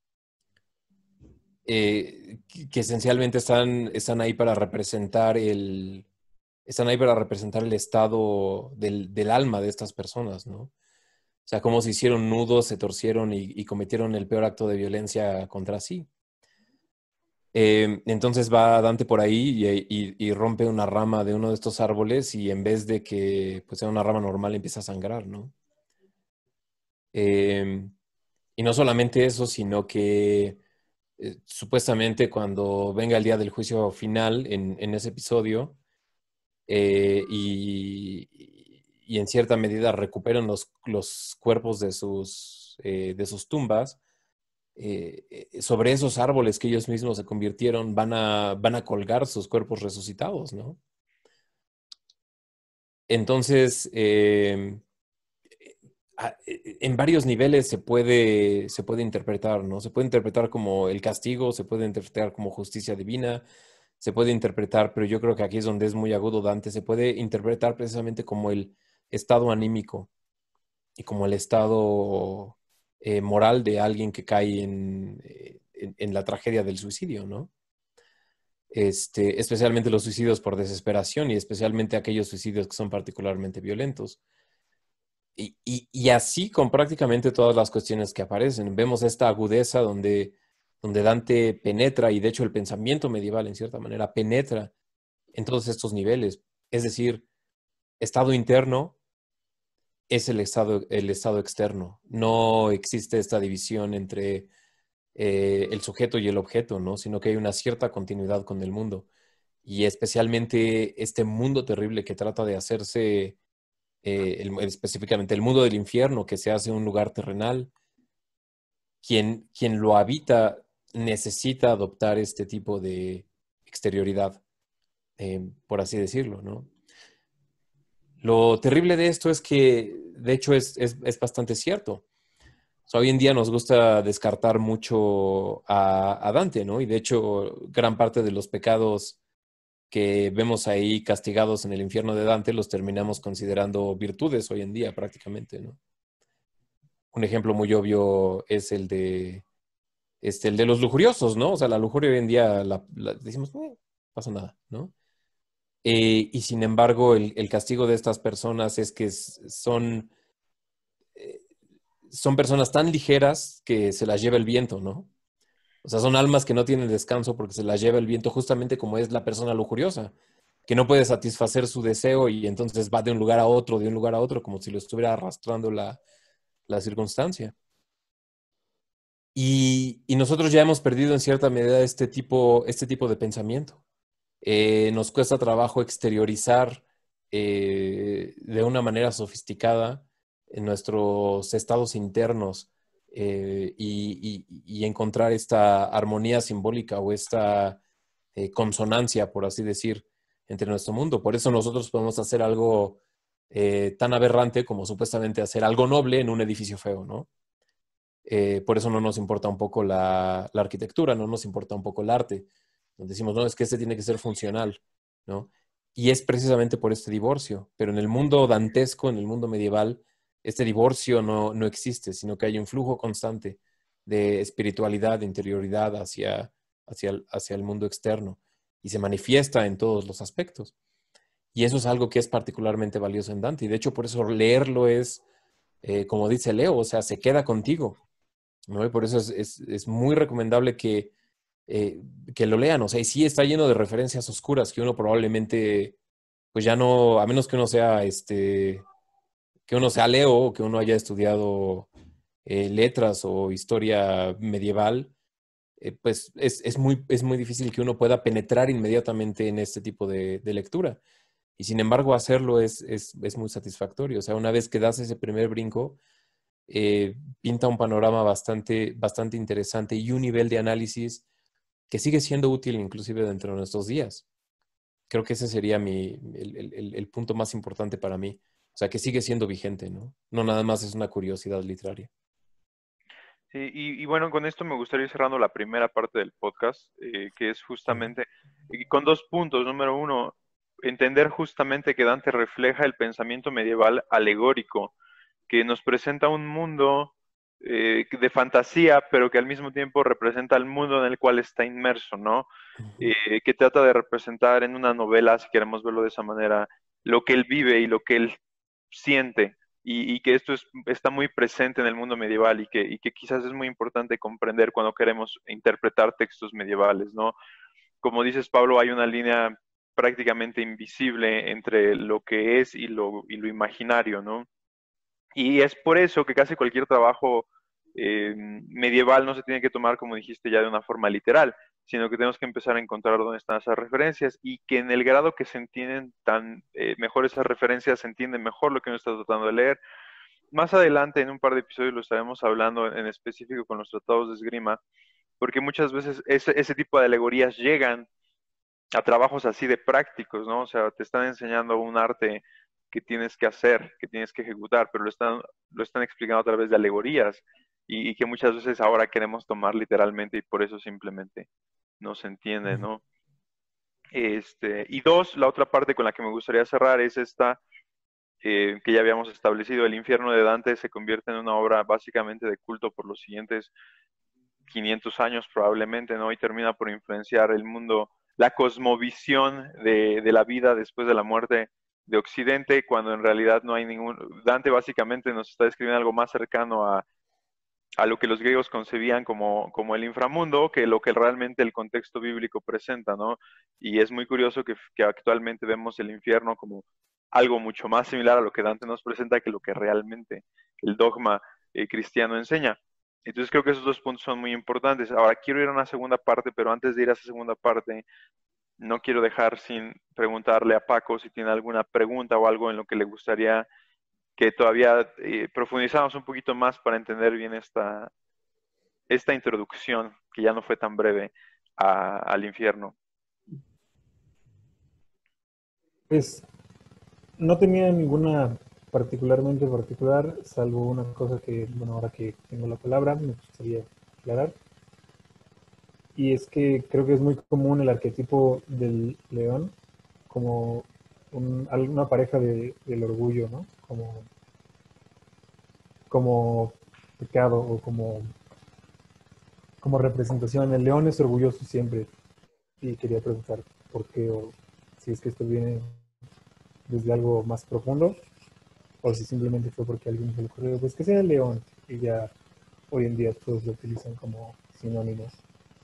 eh, que, que esencialmente están, están ahí para representar el, están ahí para representar el estado del, del alma de estas personas, ¿no? O sea, cómo se hicieron nudos, se torcieron y, y cometieron el peor acto de violencia contra sí. Eh, entonces va Dante por ahí y, y- y rompe una rama de uno de estos árboles y en vez de que pues, sea una rama normal empieza a sangrar, ¿no? Eh, y no solamente eso, sino que eh, supuestamente cuando venga el día del juicio final en, en ese episodio eh, y, y en cierta medida recuperan los, los cuerpos de sus, eh, de sus tumbas, eh, eh, sobre esos árboles que ellos mismos se convirtieron, van a, van a colgar sus cuerpos resucitados, ¿no? Entonces, eh, a- e- en varios niveles se puede, se puede interpretar, ¿no? Se puede interpretar como el castigo, se puede interpretar como justicia divina, se puede interpretar, pero yo creo que aquí es donde es muy agudo Dante, se puede interpretar precisamente como el estado anímico y como el estado eh, moral de alguien que cae en, eh, en, en la tragedia del suicidio, ¿no? Este, especialmente los suicidios por desesperación y especialmente aquellos suicidios que son particularmente violentos. Y, y, y así con prácticamente todas las cuestiones que aparecen. Vemos esta agudeza donde, donde Dante penetra, y de hecho el pensamiento medieval en cierta manera penetra en todos estos niveles. Es decir, estado interno es el estado, el estado externo. No existe esta división entre eh, el sujeto y el objeto, ¿no? Sino que hay una cierta continuidad con el mundo. Y especialmente este mundo terrible que trata de hacerse, eh, el- específicamente el mundo del infierno, que se hace un lugar terrenal, quien, quien lo habita necesita adoptar este tipo de exterioridad, eh, por así decirlo, ¿no? Lo terrible de esto es que, de hecho, es, es, es bastante cierto. O sea, hoy en día nos gusta descartar mucho a, a Dante, ¿no? Y de hecho, gran parte de los pecados que vemos ahí castigados en el infierno de Dante los terminamos considerando virtudes hoy en día prácticamente, ¿no? Un ejemplo muy obvio es el de, este, el de los lujuriosos, ¿no? O sea, la lujuria hoy en día la, la decimos, "Eh, no pasa nada", ¿no? Eh, y sin embargo, el, el castigo de estas personas es que s- son, eh, son personas tan ligeras que se las lleva el viento, ¿no? O sea, son almas que no tienen descanso porque se las lleva el viento justamente como es la persona lujuriosa, que no puede satisfacer su deseo y entonces va de un lugar a otro, de un lugar a otro, como si lo estuviera arrastrando la, la circunstancia. Y, y nosotros ya hemos perdido en cierta medida este tipo, este tipo de pensamiento. Eh, nos cuesta trabajo exteriorizar eh, de una manera sofisticada en nuestros estados internos eh, y, y- y encontrar esta armonía simbólica o esta eh, consonancia, por así decir, entre nuestro mundo. Por eso nosotros podemos hacer algo eh, tan aberrante como supuestamente hacer algo noble en un edificio feo, ¿no? Eh, por eso no nos importa un poco la, la arquitectura, no nos importa un poco el arte. Nos decimos, no, es que este tiene que ser funcional, ¿no? Y es precisamente por este divorcio. Pero en el mundo dantesco, en el mundo medieval, este divorcio no, no existe, sino que hay un flujo constante de espiritualidad, de interioridad hacia, hacia, el, hacia el mundo externo y se manifiesta en todos los aspectos. Y eso es algo que es particularmente valioso en Dante. Y de hecho, por eso leerlo es, eh, como dice Leo, o sea, se queda contigo, ¿no? Y por eso es, es, es muy recomendable que, eh, que lo lean. O sea, y sí está lleno de referencias oscuras que uno probablemente, pues ya no, a menos que uno sea, este, que uno sea Leo o que uno haya estudiado eh, letras o historia medieval, eh, pues es, es, muy, es muy difícil que uno pueda penetrar inmediatamente en este tipo de, de lectura. Y sin embargo, hacerlo es, es, es muy satisfactorio. O sea, una vez que das ese primer brinco, eh, pinta un panorama bastante, bastante interesante y un nivel de análisis que sigue siendo útil inclusive dentro de nuestros días. Creo que ese sería mi, el, el- el punto más importante para mí. O sea, que sigue siendo vigente, ¿no? No nada más es una curiosidad literaria. Sí, y, y bueno, con esto me gustaría ir cerrando la primera parte del podcast, eh, que es Ujú. justamente y con dos puntos. Número uno, entender justamente que Dante refleja el pensamiento medieval alegórico, que nos presenta un mundo eh, de fantasía, pero que al mismo tiempo representa el mundo en el cual está inmerso, ¿no? Ujú. Eh, que trata de representar en una novela, si queremos verlo de esa manera, lo que él vive y lo que él siente, y, y que esto es- está muy presente en el mundo medieval y que, y que quizás es muy importante comprender cuando queremos interpretar textos medievales, ¿no? Como dices, Pablo, hay una línea prácticamente invisible entre lo que es y lo, y lo imaginario, ¿no? Y es por eso que casi cualquier trabajo eh, medieval no se tiene que tomar, como dijiste, ya de una forma literal, sino que tenemos que empezar a encontrar dónde están esas referencias y que en el grado que se entienden tan eh, mejor esas referencias, se entiende mejor lo que uno está tratando de leer. Más adelante, en un par de episodios, lo estaremos hablando en específico con los tratados de esgrima, porque muchas veces ese, ese tipo de alegorías llegan a trabajos así de prácticos, ¿no? O sea, te están enseñando un arte que tienes que hacer, que tienes que ejecutar, pero lo están, lo están explicando a través de alegorías y, y que muchas veces ahora queremos tomar literalmente y por eso simplemente no se entiende, Ujú. ¿no? Este, y dos, la otra parte con la que me gustaría cerrar es esta eh, que ya habíamos establecido. El infierno de Dante se convierte en una obra básicamente de culto por los siguientes quinientos años probablemente, ¿no? Y termina por influenciar el mundo, la cosmovisión de, de la vida después de la muerte de Occidente, cuando en realidad no hay ningún... Dante básicamente nos está describiendo algo más cercano a, a lo que los griegos concebían como, como el inframundo que lo que realmente el contexto bíblico presenta, ¿no? Y es muy curioso que, que actualmente vemos el infierno como algo mucho más similar a lo que Dante nos presenta que lo que realmente el dogma eh, cristiano enseña. Entonces creo que esos dos puntos son muy importantes. Ahora quiero ir a una segunda parte, pero antes de ir a esa segunda parte, no quiero dejar sin preguntarle a Paco si tiene alguna pregunta o algo en lo que le gustaría que todavía eh, profundizáramos un poquito más para entender bien esta, esta introducción, que ya no fue tan breve, a, al infierno. Pues no tenía ninguna particularmente particular, salvo una cosa que, bueno, ahora que tengo la palabra, me gustaría aclarar. Y es que creo que es muy común el arquetipo del león como un- una pareja de, del orgullo, ¿no? Como, como pecado o como, como representación. El león es orgulloso siempre y quería preguntar por qué o si es que esto viene desde algo más profundo o si simplemente fue porque a alguien se le ocurrió, pues que sea el león y ya hoy en día todos lo utilizan como sinónimos.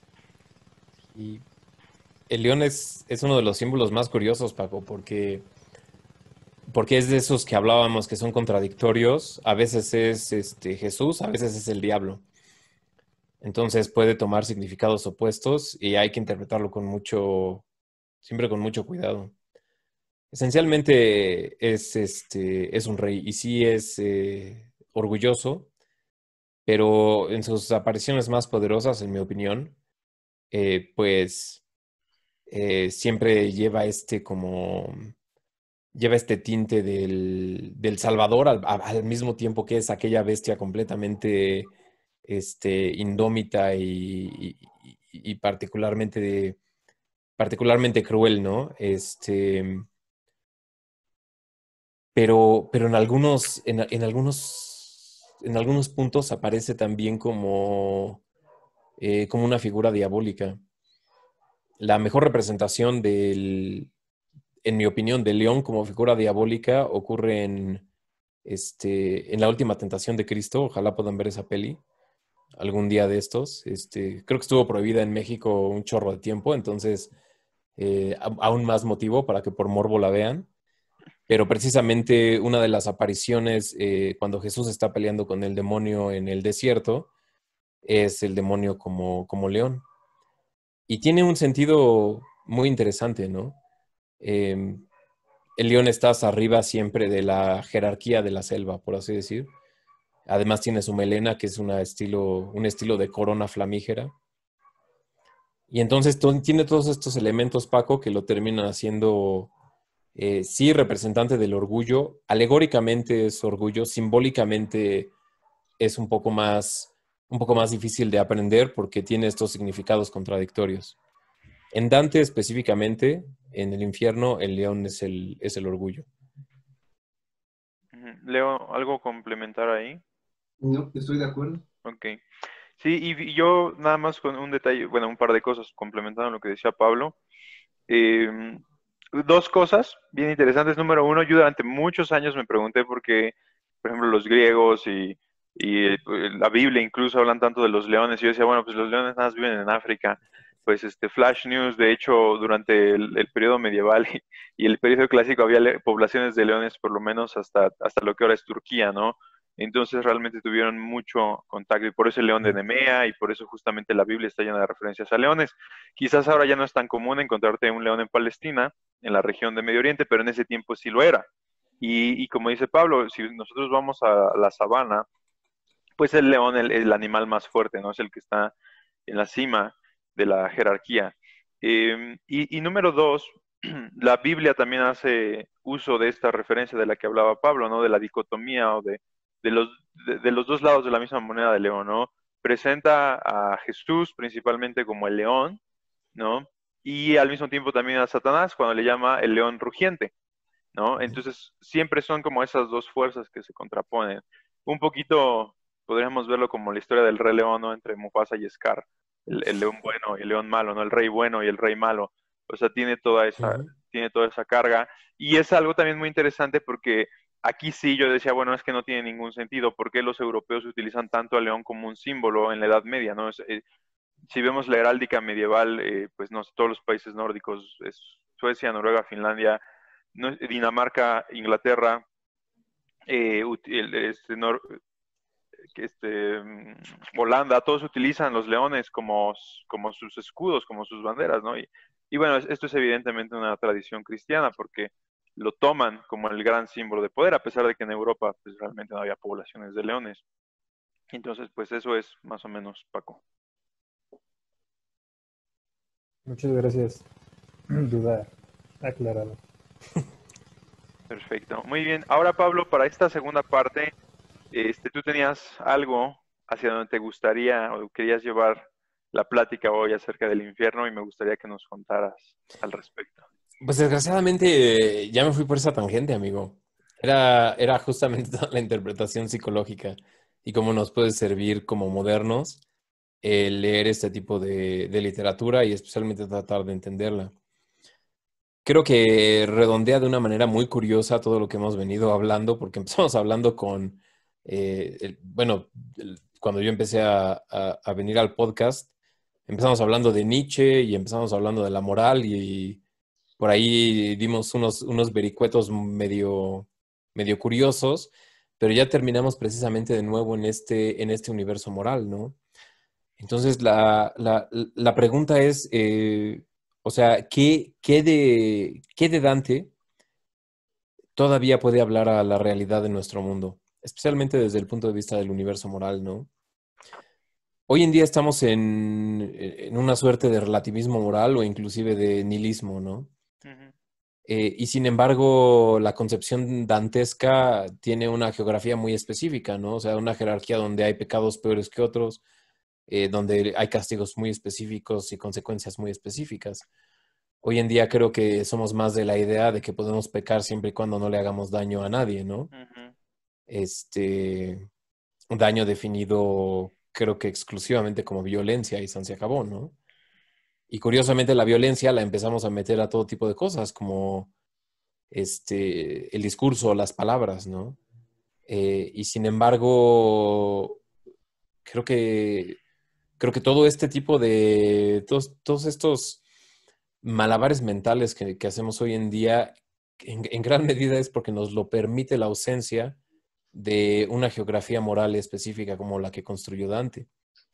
Y el león es, es uno de los símbolos más curiosos, Paco, porque, porque es de esos que hablábamos que son contradictorios. A veces es este, Jesús, a veces es el diablo. Entonces puede tomar significados opuestos y hay que interpretarlo con mucho, siempre con mucho cuidado. Esencialmente es, este, es un rey y sí es eh, orgulloso, pero en sus apariciones más poderosas, en mi opinión, eh, pues eh, siempre lleva este como, lleva este tinte del, del Salvador al, a- al mismo tiempo que es aquella bestia completamente este, indómita y, y- y- y particularmente, particularmente cruel, ¿no? Este, pero, pero en algunos, en, en algunos, en algunos puntos aparece también como, eh, como una figura diabólica. La mejor representación del, en mi opinión, del león como figura diabólica ocurre en, este, en la última tentación de Cristo. Ojalá puedan ver esa peli algún día de estos. Este, creo que estuvo prohibida en México un chorro de tiempo, entonces eh, a- aún más motivo para que por morbo la vean. Pero precisamente una de las apariciones eh, cuando Jesús está peleando con el demonio en el desierto es el demonio como, como león. Y tiene un sentido muy interesante, ¿no? Em, el león está hasta arriba siempre de la jerarquía de la selva, por así decir. Además tiene su melena, que es una estilo, un estilo de corona flamígera. Y entonces to- tiene todos estos elementos, Paco, que lo terminan haciendo, eh, sí, representante del orgullo. Alegóricamente es orgullo, simbólicamente es un poco más, un poco más difícil de aprender porque tiene estos significados contradictorios. En Dante específicamente, en el infierno, el león es el, es el orgullo. Ujú. Leo, ¿algo complementar ahí? No, estoy de acuerdo. Ok. Sí, y y yo nada más con un detalle, bueno, un par de cosas complementando lo que decía Pablo. Eh, Dos cosas bien interesantes. Número uno, yo durante muchos años me pregunté por qué, por ejemplo, los griegos y, y eh, la Biblia incluso hablan tanto de los leones. Y yo decía, bueno, pues los leones nada más viven en África. Pues este Flash News, de hecho, durante el, el periodo medieval y, y el periodo clásico había le- poblaciones de leones por lo menos hasta, hasta lo que ahora es Turquía, ¿no? Entonces realmente tuvieron mucho contacto y por eso el león de Nemea y por eso justamente la Biblia está llena de referencias a leones. Quizás ahora ya no es tan común encontrarte un león en Palestina, en la región de Medio Oriente, pero en ese tiempo sí lo era. Y, y como dice Pablo, si nosotros vamos a la sabana, pues el león es el, el, animal más fuerte, ¿no? Es el que está en la cima de la jerarquía. Eh, y, y, número dos, la Biblia también hace uso de esta referencia de la que hablaba Pablo, ¿no? De la dicotomía o de, de, los, de, de los dos lados de la misma moneda de león, ¿no? Presenta a Jesús principalmente como el león, ¿no? Y al mismo tiempo también a Satanás cuando le llama el león rugiente, ¿no? Entonces siempre son como esas dos fuerzas que se contraponen. Un poquito podríamos verlo como la historia del rey león, ¿no? Entre Mufasa y Scar, el, el león bueno y el león malo, ¿no? El rey bueno y el rey malo. O sea, tiene toda esa, Ujú. tiene toda esa carga. Y es algo también muy interesante porque aquí sí yo decía, bueno, es que no tiene ningún sentido. ¿Por qué los europeos utilizan tanto al león como un símbolo en la Edad Media, ¿no? Es, eh, si vemos la heráldica medieval, eh, pues no sé, todos los países nórdicos, es Suecia, Noruega, Finlandia, no- Dinamarca, Inglaterra, eh, ut- el- este, nor- que este, mm, Holanda, todos utilizan los leones como, s- como sus escudos, como sus banderas, ¿no? Y, y bueno, es- esto es evidentemente una tradición cristiana porque lo toman como el gran símbolo de poder, a pesar de que en Europa pues realmente no había poblaciones de leones. Entonces, pues eso es más o menos, Paco. Muchas gracias. Duda aclarada. Perfecto. Muy bien. Ahora, Pablo, para esta segunda parte, este, tú tenías algo hacia donde te gustaría o querías llevar la plática hoy acerca del infierno y me gustaría que nos contaras al respecto. Pues desgraciadamente eh, ya me fui por esa tangente, amigo. Era, era justamente toda la interpretación psicológica y cómo nos puede servir como modernos el leer este tipo de, de literatura y especialmente tratar de entenderla. Creo que redondea de una manera muy curiosa todo lo que hemos venido hablando, porque empezamos hablando con, eh, el- bueno, el- cuando yo empecé a, a- a venir al podcast, empezamos hablando de Nietzsche y empezamos hablando de la moral y por ahí dimos unos, unos vericuetos medio, medio curiosos, pero ya terminamos precisamente de nuevo en este, en este universo moral, ¿no? Entonces, la, la, la pregunta es, eh, o sea, ¿qué, qué de, qué de Dante todavía puede hablar a la realidad de nuestro mundo? Especialmente desde el punto de vista del universo moral, ¿no? Hoy en día estamos en, en una suerte de relativismo moral o inclusive de nihilismo, ¿no? Ujú. Eh, y sin embargo, la concepción dantesca tiene una geografía muy específica, ¿no? O sea, una jerarquía donde hay pecados peores que otros, eh, donde hay castigos muy específicos y consecuencias muy específicas. Hoy en día creo que somos más de la idea de que podemos pecar siempre y cuando no le hagamos daño a nadie, ¿no? Ujú. Este, un daño definido creo que exclusivamente como violencia y se acabó, ¿no? Y curiosamente la violencia la empezamos a meter a todo tipo de cosas, como este, el discurso, las palabras, ¿no? Eh, y sin embargo, creo que, creo que todo este tipo de, todos, todos estos malabares mentales que, que hacemos hoy en día, en, en gran medida es porque nos lo permite la ausencia de una geografía moral específica como la que construyó Dante.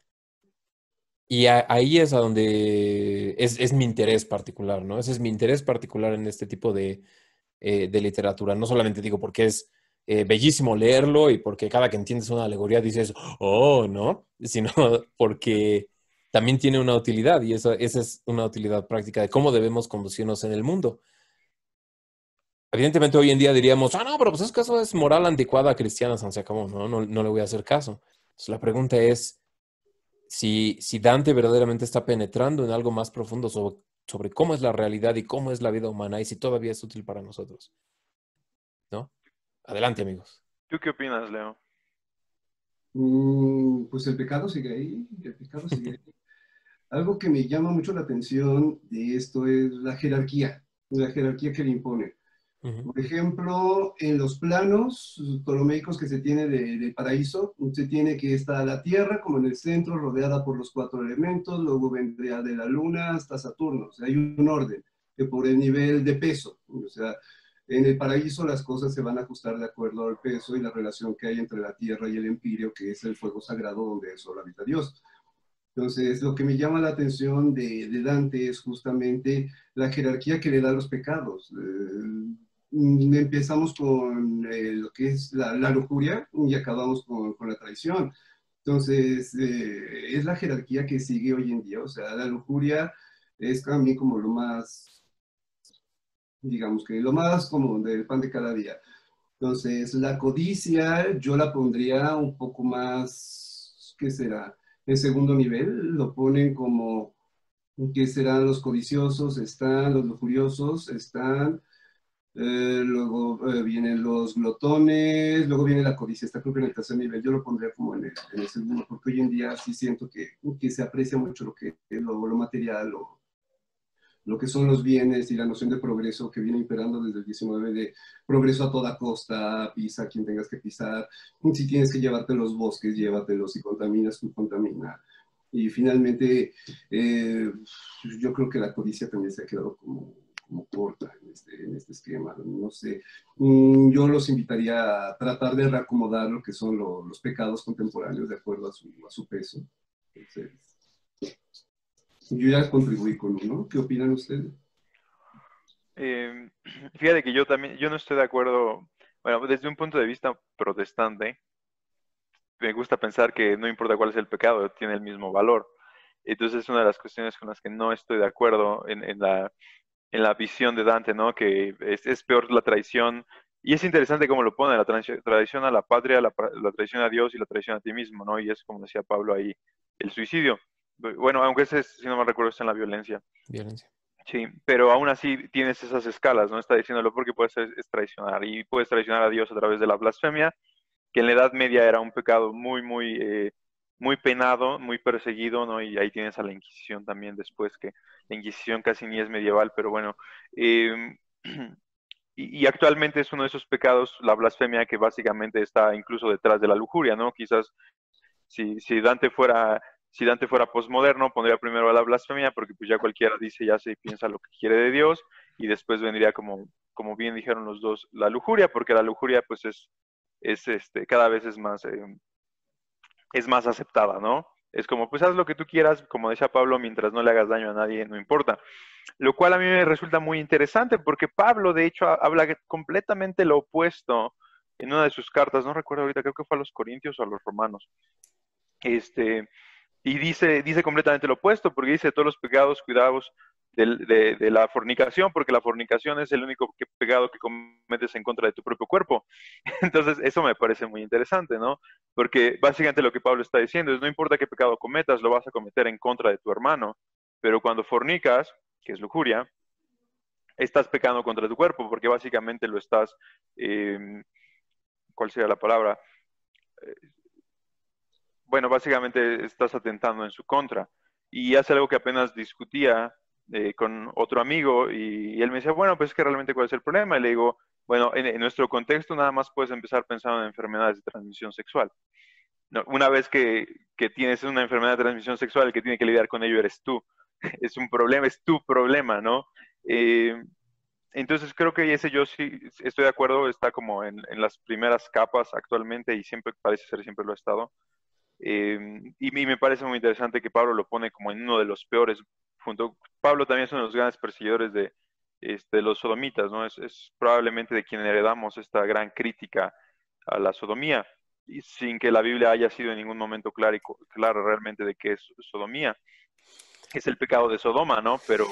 Y a- ahí es a donde es, es mi interés particular, ¿no? Ese es mi interés particular en este tipo de, eh, de literatura. No solamente digo porque es eh, bellísimo leerlo y porque cada que entiendes una alegoría dices, oh, ¿no? Sino porque también tiene una utilidad y eso, esa es una utilidad práctica de cómo debemos conducirnos en el mundo. Evidentemente hoy en día diríamos, ah, no, pero pues es que eso es moral anticuada cristiana, se acabó, ¿no? No, no le voy a hacer caso. Entonces la pregunta es si, si Dante verdaderamente está penetrando en algo más profundo sobre, sobre cómo es la realidad y cómo es la vida humana y si todavía es útil para nosotros, ¿no? Adelante, amigos. ¿Tú qué opinas, Leo? Mm, pues el pecado sigue ahí, el pecado sigue ahí. Algo que me llama mucho la atención de esto es la jerarquía, la jerarquía que le impone. Ujú, Por ejemplo, en los planos ptolomeicos que se tiene de, de paraíso, se tiene que está la Tierra como en el centro, rodeada por los cuatro elementos, luego vendría de la Luna hasta Saturno. O sea, hay un orden que por el nivel de peso. O sea, en el paraíso las cosas se van a ajustar de acuerdo al peso y la relación que hay entre la Tierra y el Empíreo, que es el fuego sagrado donde solo habita Dios. Entonces, lo que me llama la atención de, de Dante es justamente la jerarquía que le da a los pecados. Eh, mm, empezamos con eh, lo que es la, la lujuria y acabamos con, con la traición. Entonces, eh, es la jerarquía que sigue hoy en día. O sea, la lujuria es también como lo más, digamos que lo más común del pan de cada día. Entonces, la codicia yo la pondría un poco más, ¿qué será? En segundo nivel, lo ponen como, ¿qué serán los codiciosos? Están los lujuriosos, están, eh, luego eh, vienen los glotones, luego viene la codicia, está creo que en el tercer nivel, yo lo pondría como en el, en el segundo, porque hoy en día sí siento que, que se aprecia mucho lo que lo, lo material, lo, lo que son los bienes y la noción de progreso que viene imperando desde el diecinueve de progreso a toda costa, pisa quien tengas que pisar, si tienes que llevarte los bosques, llévatelos, si contaminas, tú contamina. Y finalmente, eh, yo creo que la codicia también se ha quedado como, como corta en este, en este esquema, no sé. Mm, yo los invitaría a tratar de reacomodar lo que son lo, los pecados contemporáneos de acuerdo a su, a su peso. Entonces, yo ya contribuí con uno. ¿Qué opinan ustedes? Eh, fíjate que yo también, yo no estoy de acuerdo, bueno, desde un punto de vista protestante, me gusta pensar que no importa cuál es el pecado, tiene el mismo valor. Entonces es una de las cuestiones con las que no estoy de acuerdo en, en la, en la visión de Dante, ¿no? Que es, es peor la traición. Y es interesante cómo lo pone, la tra- traición a la patria, la, pra- la traición a Dios y la traición a ti mismo, ¿no? Y es como decía Pablo ahí, el suicidio. Bueno, aunque ese, es, si no me recuerdo, está en la violencia. violencia. Sí, pero aún así tienes esas escalas, ¿no? Está diciéndolo porque puedes es, es traicionar y puedes traicionar a Dios a través de la blasfemia, que en la Edad Media era un pecado muy, muy, eh, muy penado, muy perseguido, ¿no? Y ahí tienes a la Inquisición también después, que la Inquisición casi ni es medieval, pero bueno. Eh, y, y actualmente es uno de esos pecados, la blasfemia, que básicamente está incluso detrás de la lujuria, ¿no? Quizás si, si Dante fuera, si Dante fuera posmoderno, pondría primero a la blasfemia, porque pues ya cualquiera dice, ya se piensa lo que quiere de Dios, y después vendría como, como bien dijeron los dos, la lujuria, porque la lujuria pues es, es este, cada vez es más, eh, es más aceptada, ¿no? Es como, pues haz lo que tú quieras, como decía Pablo, mientras no le hagas daño a nadie, no importa. Lo cual a mí me resulta muy interesante, porque Pablo, de hecho, habla completamente lo opuesto en una de sus cartas, no recuerdo ahorita, creo que fue a los Corintios o a los Romanos. Este, y dice, dice completamente lo opuesto, porque dice todos los pecados, cuidados de, de, de, la fornicación, porque la fornicación es el único que, pecado que cometes en contra de tu propio cuerpo. Entonces, eso me parece muy interesante, ¿no? Porque básicamente lo que Pablo está diciendo es, no importa qué pecado cometas, lo vas a cometer en contra de tu hermano, pero cuando fornicas, que es lujuria, estás pecando contra tu cuerpo, porque básicamente lo estás, eh, ¿cuál sería la palabra? Eh, bueno, básicamente estás atentando en su contra. Y hace algo que apenas discutía eh, con otro amigo y, y, él me decía, bueno, pues es que realmente cuál es el problema. Y le digo, bueno, en, en nuestro contexto nada más puedes empezar pensando en enfermedades de transmisión sexual. No, una vez que, que tienes una enfermedad de transmisión sexual, el que tiene que lidiar con ello eres tú. Es un problema, es tu problema, ¿no? Eh, entonces creo que ese yo sí estoy de acuerdo, está como en, en las primeras capas actualmente y siempre parece ser, siempre lo ha estado. Eh, y, y me parece muy interesante que Pablo lo pone como en uno de los peores. Junto, Pablo también es uno de los grandes perseguidores de, este, los sodomitas, ¿no? Es, es probablemente de quien heredamos esta gran crítica a la sodomía, y sin que la Biblia haya sido en ningún momento claro, y, claro realmente de qué es sodomía. Es el pecado de Sodoma, ¿no? Pero,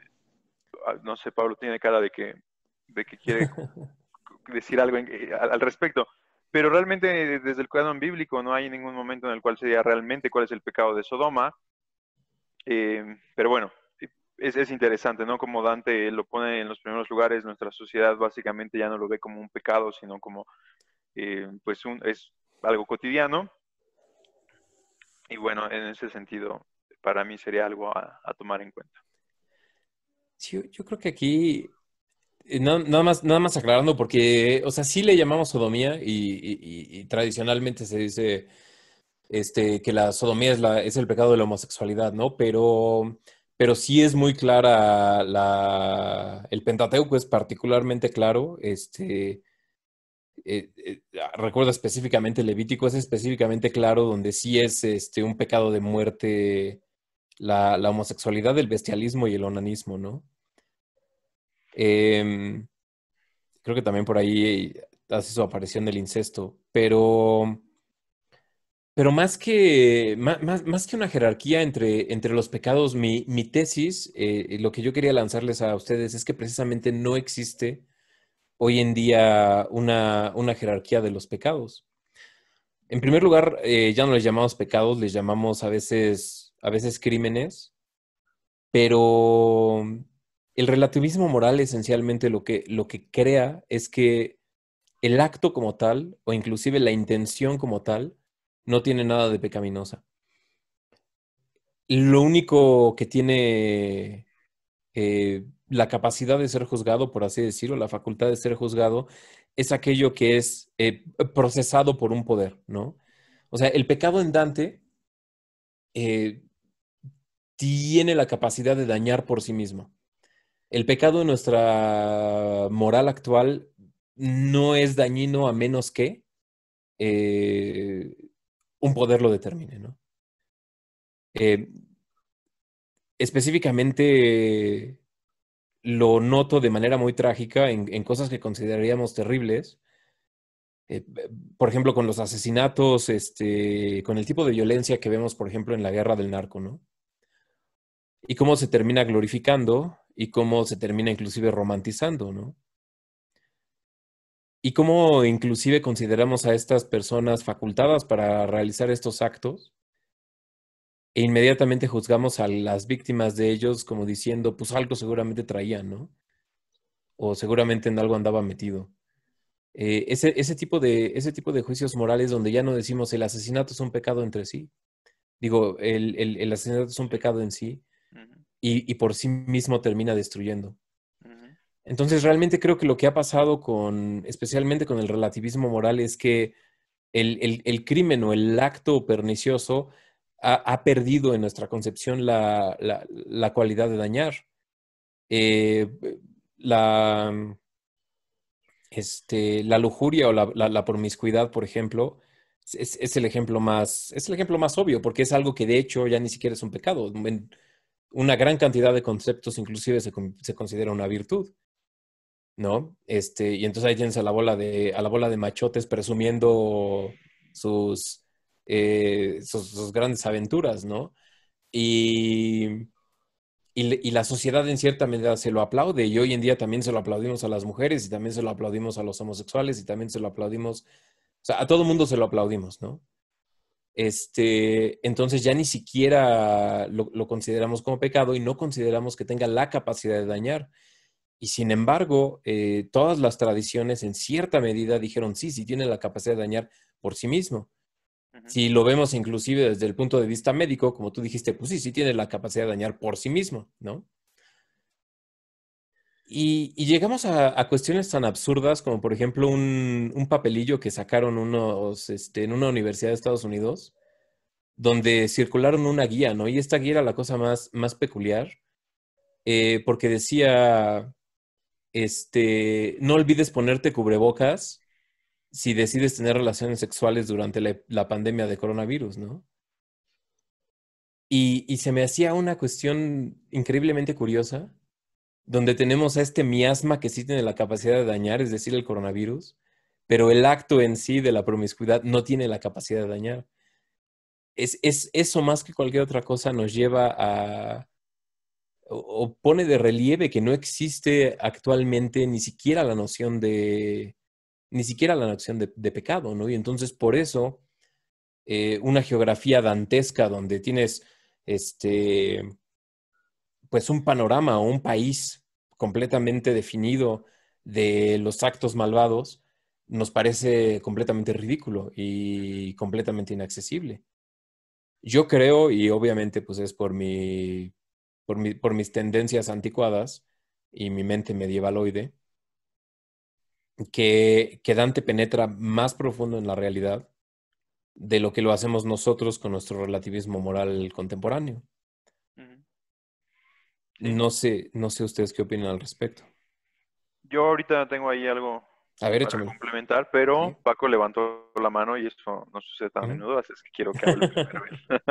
no sé, Pablo tiene cara de que, de que quiere decir algo en, al, al respecto. Pero realmente desde el canon bíblico no hay ningún momento en el cual se diga realmente cuál es el pecado de Sodoma. Eh, pero bueno, es, es, interesante, ¿no? Como Dante lo pone en los primeros lugares, nuestra sociedad básicamente ya no lo ve como un pecado, sino como, eh, pues, un, es algo cotidiano. Y bueno, en ese sentido, para mí sería algo a, a tomar en cuenta. Sí, yo, yo creo que aquí, eh, no- nada más, nada más aclarando, porque, o sea, sí le llamamos sodomía y, y- y- y tradicionalmente se dice este, que la sodomía es, la, es el pecado de la homosexualidad, ¿no? Pero, pero sí es muy clara la, el Pentateuco es particularmente claro, este, eh, eh, recuerdo específicamente Levítico, es específicamente claro donde sí es este, un pecado de muerte la, la homosexualidad, el bestialismo y el onanismo, ¿no? Em, creo que también por ahí hace su aparición del incesto, pero... Pero más que, más, más, más que una jerarquía entre, entre los pecados, mi, mi tesis, eh, lo que yo quería lanzarles a ustedes es que precisamente no existe hoy en día una, una jerarquía de los pecados. En primer lugar, eh, ya no les llamamos pecados, les llamamos a veces, a veces crímenes, pero el relativismo moral esencialmente lo que, lo que crea es que el acto como tal, o inclusive la intención como tal, no tiene nada de pecaminosa. Lo único que tiene eh, la capacidad de ser juzgado, por así decirlo, la facultad de ser juzgado, es aquello que es eh, procesado por un poder, ¿no? O sea, el pecado en Dante eh, tiene la capacidad de dañar por sí mismo. El pecado en nuestra moral actual no es dañino a menos que eh, un poder lo determine, ¿no? Eh, específicamente lo noto de manera muy trágica en, en cosas que consideraríamos terribles. Eh, por ejemplo, con los asesinatos, este, con el tipo de violencia que vemos, por ejemplo, en la guerra del narco, ¿no? Y cómo se termina glorificando y cómo se termina inclusive romantizando, ¿no? Y cómo inclusive consideramos a estas personas facultadas para realizar estos actos e inmediatamente juzgamos a las víctimas de ellos como diciendo, pues algo seguramente traían, ¿no? O seguramente en algo andaba metido. Eh, ese, ese tipo de, ese tipo de juicios morales donde ya no decimos el asesinato es un pecado entre sí. Digo, el, el, el asesinato es un pecado en sí Ujú, y, y por sí mismo termina destruyendo. ujú, Entonces, realmente creo que lo que ha pasado con, especialmente con el relativismo moral, es que el, el, el crimen o el acto pernicioso ha, ha perdido en nuestra concepción la, la, la cualidad de dañar. Eh, la, este, la lujuria o la, la, la promiscuidad, por ejemplo, es, es el ejemplo más, es el ejemplo más obvio, porque es algo que de hecho ya ni siquiera es un pecado. En una gran cantidad de conceptos inclusive se, con- se considera una virtud, ¿no? Este, y entonces ahí tienes a la bola de, a la bola de machotes presumiendo sus, eh, sus, sus grandes aventuras, ¿no? Y, y, le- y la sociedad en cierta medida se lo aplaude y hoy en día también se lo aplaudimos a las mujeres y también se lo aplaudimos a los homosexuales y también se lo aplaudimos, o sea, a todo mundo se lo aplaudimos, ¿no? Este, entonces ya ni siquiera lo, lo consideramos como pecado y no consideramos que tenga la capacidad de dañar. Y sin embargo, eh, todas las tradiciones en cierta medida dijeron, sí, sí tiene la capacidad de dañar por sí mismo. ujú. Si lo vemos inclusive desde el punto de vista médico, como tú dijiste, pues sí, sí tiene la capacidad de dañar por sí mismo, ¿no? Y, y llegamos a, a cuestiones tan absurdas como, por ejemplo, un, un papelillo que sacaron unos, este, en una universidad de Estados Unidos, donde circularon una guía, ¿no? Y esta guía era la cosa más, más peculiar, eh, porque decía, este, no olvides ponerte cubrebocas si decides tener relaciones sexuales durante la, la pandemia de coronavirus, ¿no? Y, y se me hacía una cuestión increíblemente curiosa, donde tenemos a este miasma que sí tiene la capacidad de dañar, es decir, el coronavirus, pero el acto en sí de la promiscuidad no tiene la capacidad de dañar. Es, es eso más que cualquier otra cosa nos lleva a, o, o pone de relieve que no existe actualmente ni siquiera la noción de, ni siquiera la noción de, de pecado, ¿no? Y entonces por eso eh, una geografía dantesca donde tienes este, pues un panorama o un país completamente definido de los actos malvados, nos parece completamente ridículo y completamente inaccesible. Yo creo, y obviamente pues es por mi, por mi, por mis tendencias anticuadas y mi mente medievaloide, que, que Dante penetra más profundo en la realidad de lo que lo hacemos nosotros con nuestro relativismo moral contemporáneo. Ujú. Sí. No sé, no sé ustedes qué opinan al respecto. Yo ahorita tengo ahí algo A ver, para échamelo. complementar, pero Sí. Paco levantó la mano y eso no sucede tan a Ujú. menudo, así es que quiero que hable primero él.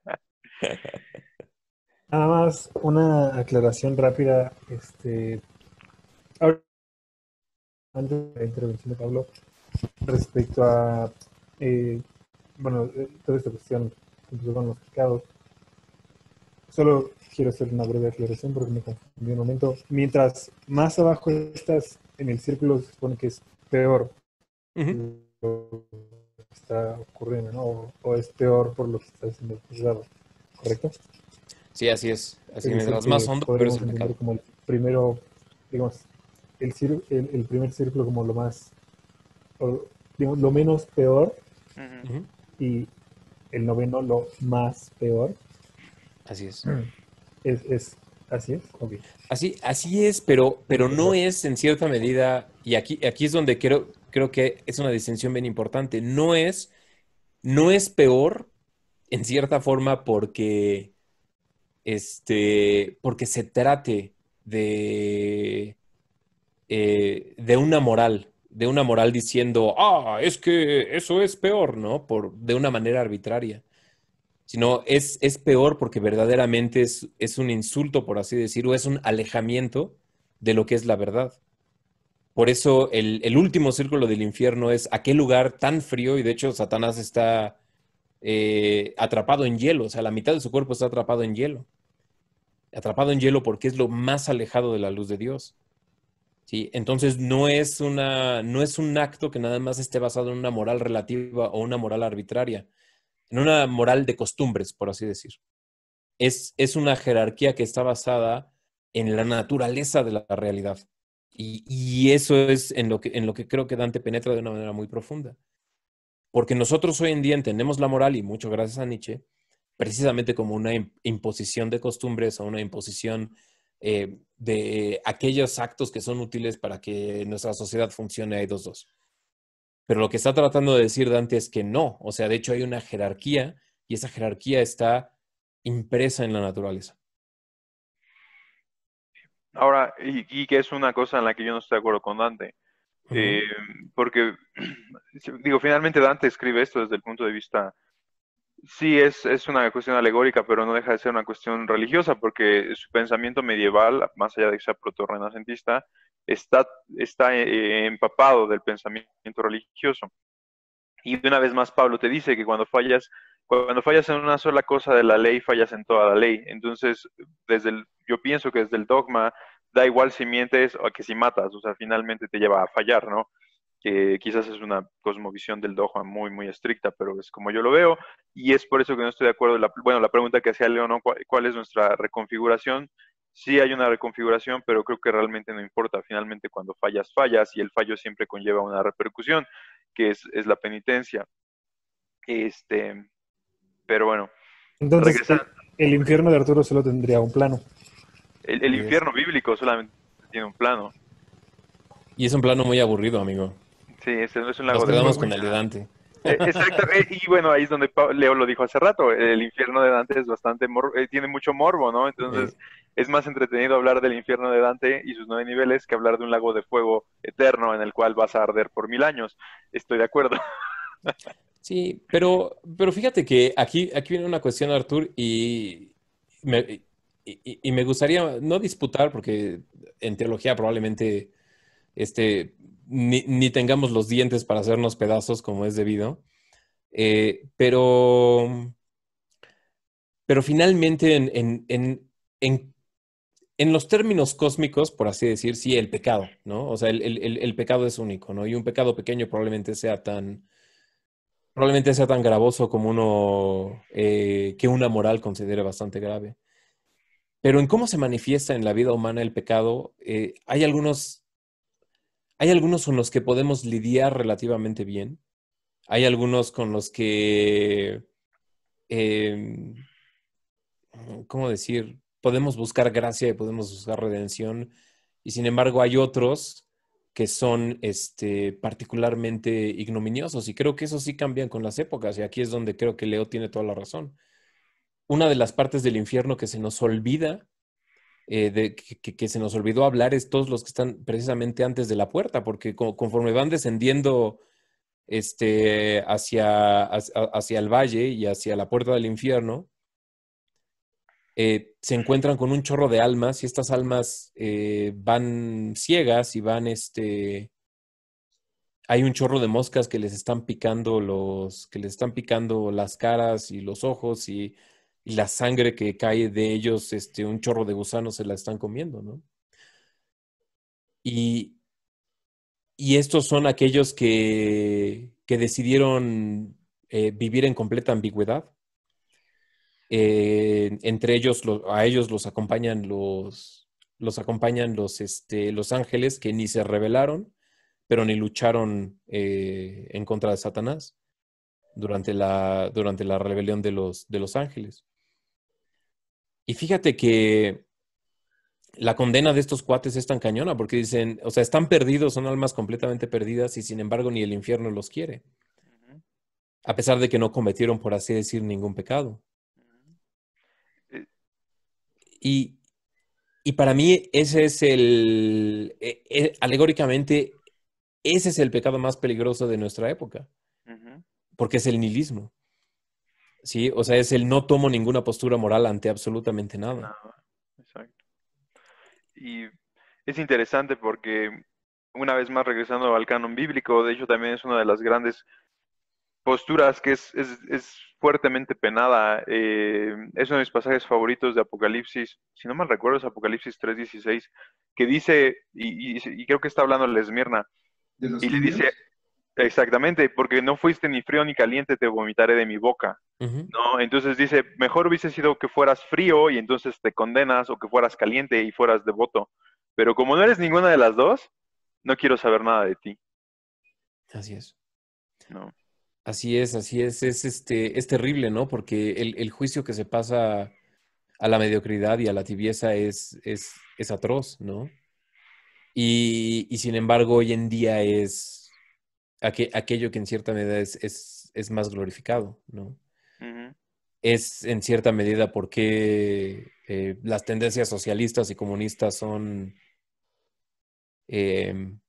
Nada más una aclaración rápida, este, ahora, antes de la intervención de Pablo, respecto a, eh, bueno, eh, toda esta cuestión que empezó con los pecados. Solo quiero hacer una breve aclaración porque me confundí un momento. Mientras más abajo estás en el círculo, se supone que es peor Ujú. lo que está ocurriendo, ¿no? O, o es peor por lo que está siendo juzgado, ¿correcto? Sí, así es. Así Es que decir, mientras más que hondo, peor es podríamos el entender pecado. como el primero, digamos, el, cir- el, el primer círculo como lo más, o, digamos, lo menos peor Ujú. Ujú. y el noveno lo más peor. Así es. Es, es así es, ok. Así, así es, pero, pero no Perfecto. es en cierta medida, y aquí, aquí es donde creo, creo que es una distinción bien importante. No es, no es peor en cierta forma porque, este, porque se trate de, eh, de una moral, de una moral diciendo, ah, es que eso es peor, ¿no? Por, de una manera arbitraria. Sino es, es peor porque verdaderamente es, es un insulto, por así decirlo, es un alejamiento de lo que es la verdad. Por eso el, el último círculo del infierno es aquel lugar tan frío y de hecho Satanás está eh, atrapado en hielo, o sea, la mitad de su cuerpo está atrapado en hielo. Atrapado en hielo porque es lo más alejado de la luz de Dios. ¿Sí? Entonces no es una, no es un acto que nada más esté basado en una moral relativa o una moral arbitraria, en una moral de costumbres, por así decir. Es, es una jerarquía que está basada en la naturaleza de la realidad. Y, y eso es en lo, que, en lo que creo que Dante penetra de una manera muy profunda. Porque nosotros hoy en día entendemos la moral, y mucho gracias a Nietzsche, precisamente como una imposición de costumbres o una imposición eh, de aquellos actos que son útiles para que nuestra sociedad funcione. Hay dos, dos. Pero lo que está tratando de decir Dante es que no. O sea, de hecho hay una jerarquía y esa jerarquía está impresa en la naturaleza. Ahora, y, y que es una cosa en la que yo no estoy de acuerdo con Dante. Eh, Uh-huh. porque, digo, finalmente Dante escribe esto desde el punto de vista, sí, es, es una cuestión alegórica, pero no deja de ser una cuestión religiosa, porque su pensamiento medieval, más allá de que sea proto-renacentista, está, está eh, empapado del pensamiento religioso. Y una vez más Pablo te dice que cuando fallas, cuando fallas en una sola cosa de la ley, fallas en toda la ley. Entonces, desde el, yo pienso que desde el dogma da igual si mientes o que si matas, o sea, finalmente te lleva a fallar, ¿no? Que quizás es una cosmovisión del dogma muy, muy estricta, pero es como yo lo veo, y es por eso que no estoy de acuerdo. La, bueno, la pregunta que hacía Leo, ¿no? ¿Cuál, cuál es nuestra reconfiguración? Sí hay una reconfiguración, pero creo que realmente no importa. Finalmente, cuando fallas, fallas, y el fallo siempre conlleva una repercusión, que es, es la penitencia. Este, pero bueno, Entonces, regresando, el, el infierno de Arturo solo tendría un plano. el, el Y es, infierno bíblico solamente tiene un plano. y es un plano muy aburrido, amigo. Sí, es, es un Nos lago de quedamos fuego. con el de Dante. Eh, Exacto, eh, y bueno, ahí es donde Pa- Leo lo dijo hace rato, el infierno de Dante es bastante, mor- eh, tiene mucho morbo, ¿no? Eh, Entonces es más entretenido hablar del infierno de Dante y sus nueve niveles que hablar de un lago de fuego eterno en el cual vas a arder por mil años. Estoy de acuerdo. sí, pero, pero fíjate que aquí, aquí viene una cuestión, Artur, y me, y, y- y me gustaría no disputar, porque en teología probablemente este, ni, ni tengamos los dientes para hacernos pedazos como es debido. Eh, pero, pero finalmente en, en, en, en, en los términos cósmicos, por así decir, sí, el pecado, ¿no? O sea, el, el, el- el pecado es único, ¿no? Y un pecado pequeño probablemente sea tan, probablemente sea tan gravoso como uno, eh, que una moral considere bastante grave. Pero en cómo se manifiesta en la vida humana el pecado, eh, hay algunos, hay algunos con los que podemos lidiar relativamente bien. Hay algunos con los que, eh, ¿cómo decir? Podemos buscar gracia y podemos buscar redención. Y sin embargo, hay otros que son este, particularmente ignominiosos. Y creo que eso sí cambian con las épocas. Y aquí es donde creo que Leo tiene toda la razón. Una de las partes del infierno que se nos olvida, eh, de, que, que, se nos olvidó hablar, es todos los que están precisamente antes de la puerta, porque co conforme van descendiendo este, hacia, hacia, hacia el valle y hacia la puerta del infierno, eh, se encuentran con un chorro de almas y estas almas eh, van ciegas y van, este, hay un chorro de moscas que les están picando los, que les están picando las caras y los ojos y, y la sangre que cae de ellos, este, un chorro de gusanos se la están comiendo, ¿no? Y, y estos son aquellos que, que decidieron eh, vivir en completa ambigüedad. Eh, entre ellos, lo- a ellos los acompañan los, los acompañan los, este, los ángeles que ni se rebelaron, pero ni lucharon eh, en contra de Satanás durante la, durante la rebelión de los, de los ángeles. Y fíjate que la condena de estos cuates es tan cañona porque dicen, o sea, están perdidos, son almas completamente perdidas y sin embargo ni el infierno los quiere, Ujú, a pesar de que no cometieron, por así decir, ningún pecado. ujú. Eh, Y, y para mí ese es el, eh, eh, alegóricamente, ese es el pecado más peligroso de nuestra época, ujú. porque es el nihilismo, ¿sí? O sea, es el no tomo ninguna postura moral ante absolutamente nada. Nada, exacto. Y es interesante porque, una vez más regresando al canon bíblico, de hecho también es una de las grandes posturas que es, es, es fuertemente penada. Eh, es uno de mis pasajes favoritos de Apocalipsis, si no mal recuerdo es Apocalipsis tres dieciséis, que dice, y, y, y creo que está hablando la Esmirna, ¿De los y le dice, tibios? Exactamente, porque no fuiste ni frío ni caliente, te vomitaré de mi boca. Ujú. ¿No? Entonces dice, mejor hubiese sido que fueras frío y entonces te condenas, o que fueras caliente y fueras devoto. Pero como no eres ninguna de las dos, no quiero saber nada de ti, Así es. ¿no? Así es, así es. Es, este, es terrible, ¿no? Porque el, el juicio que se pasa a la mediocridad y a la tibieza es, es, es atroz, ¿no? Y, y sin embargo, hoy en día es aqu- aquello que en cierta medida es, es, es más glorificado, ¿no? Ujú, Es en cierta medida porque eh, las tendencias socialistas y comunistas son, em,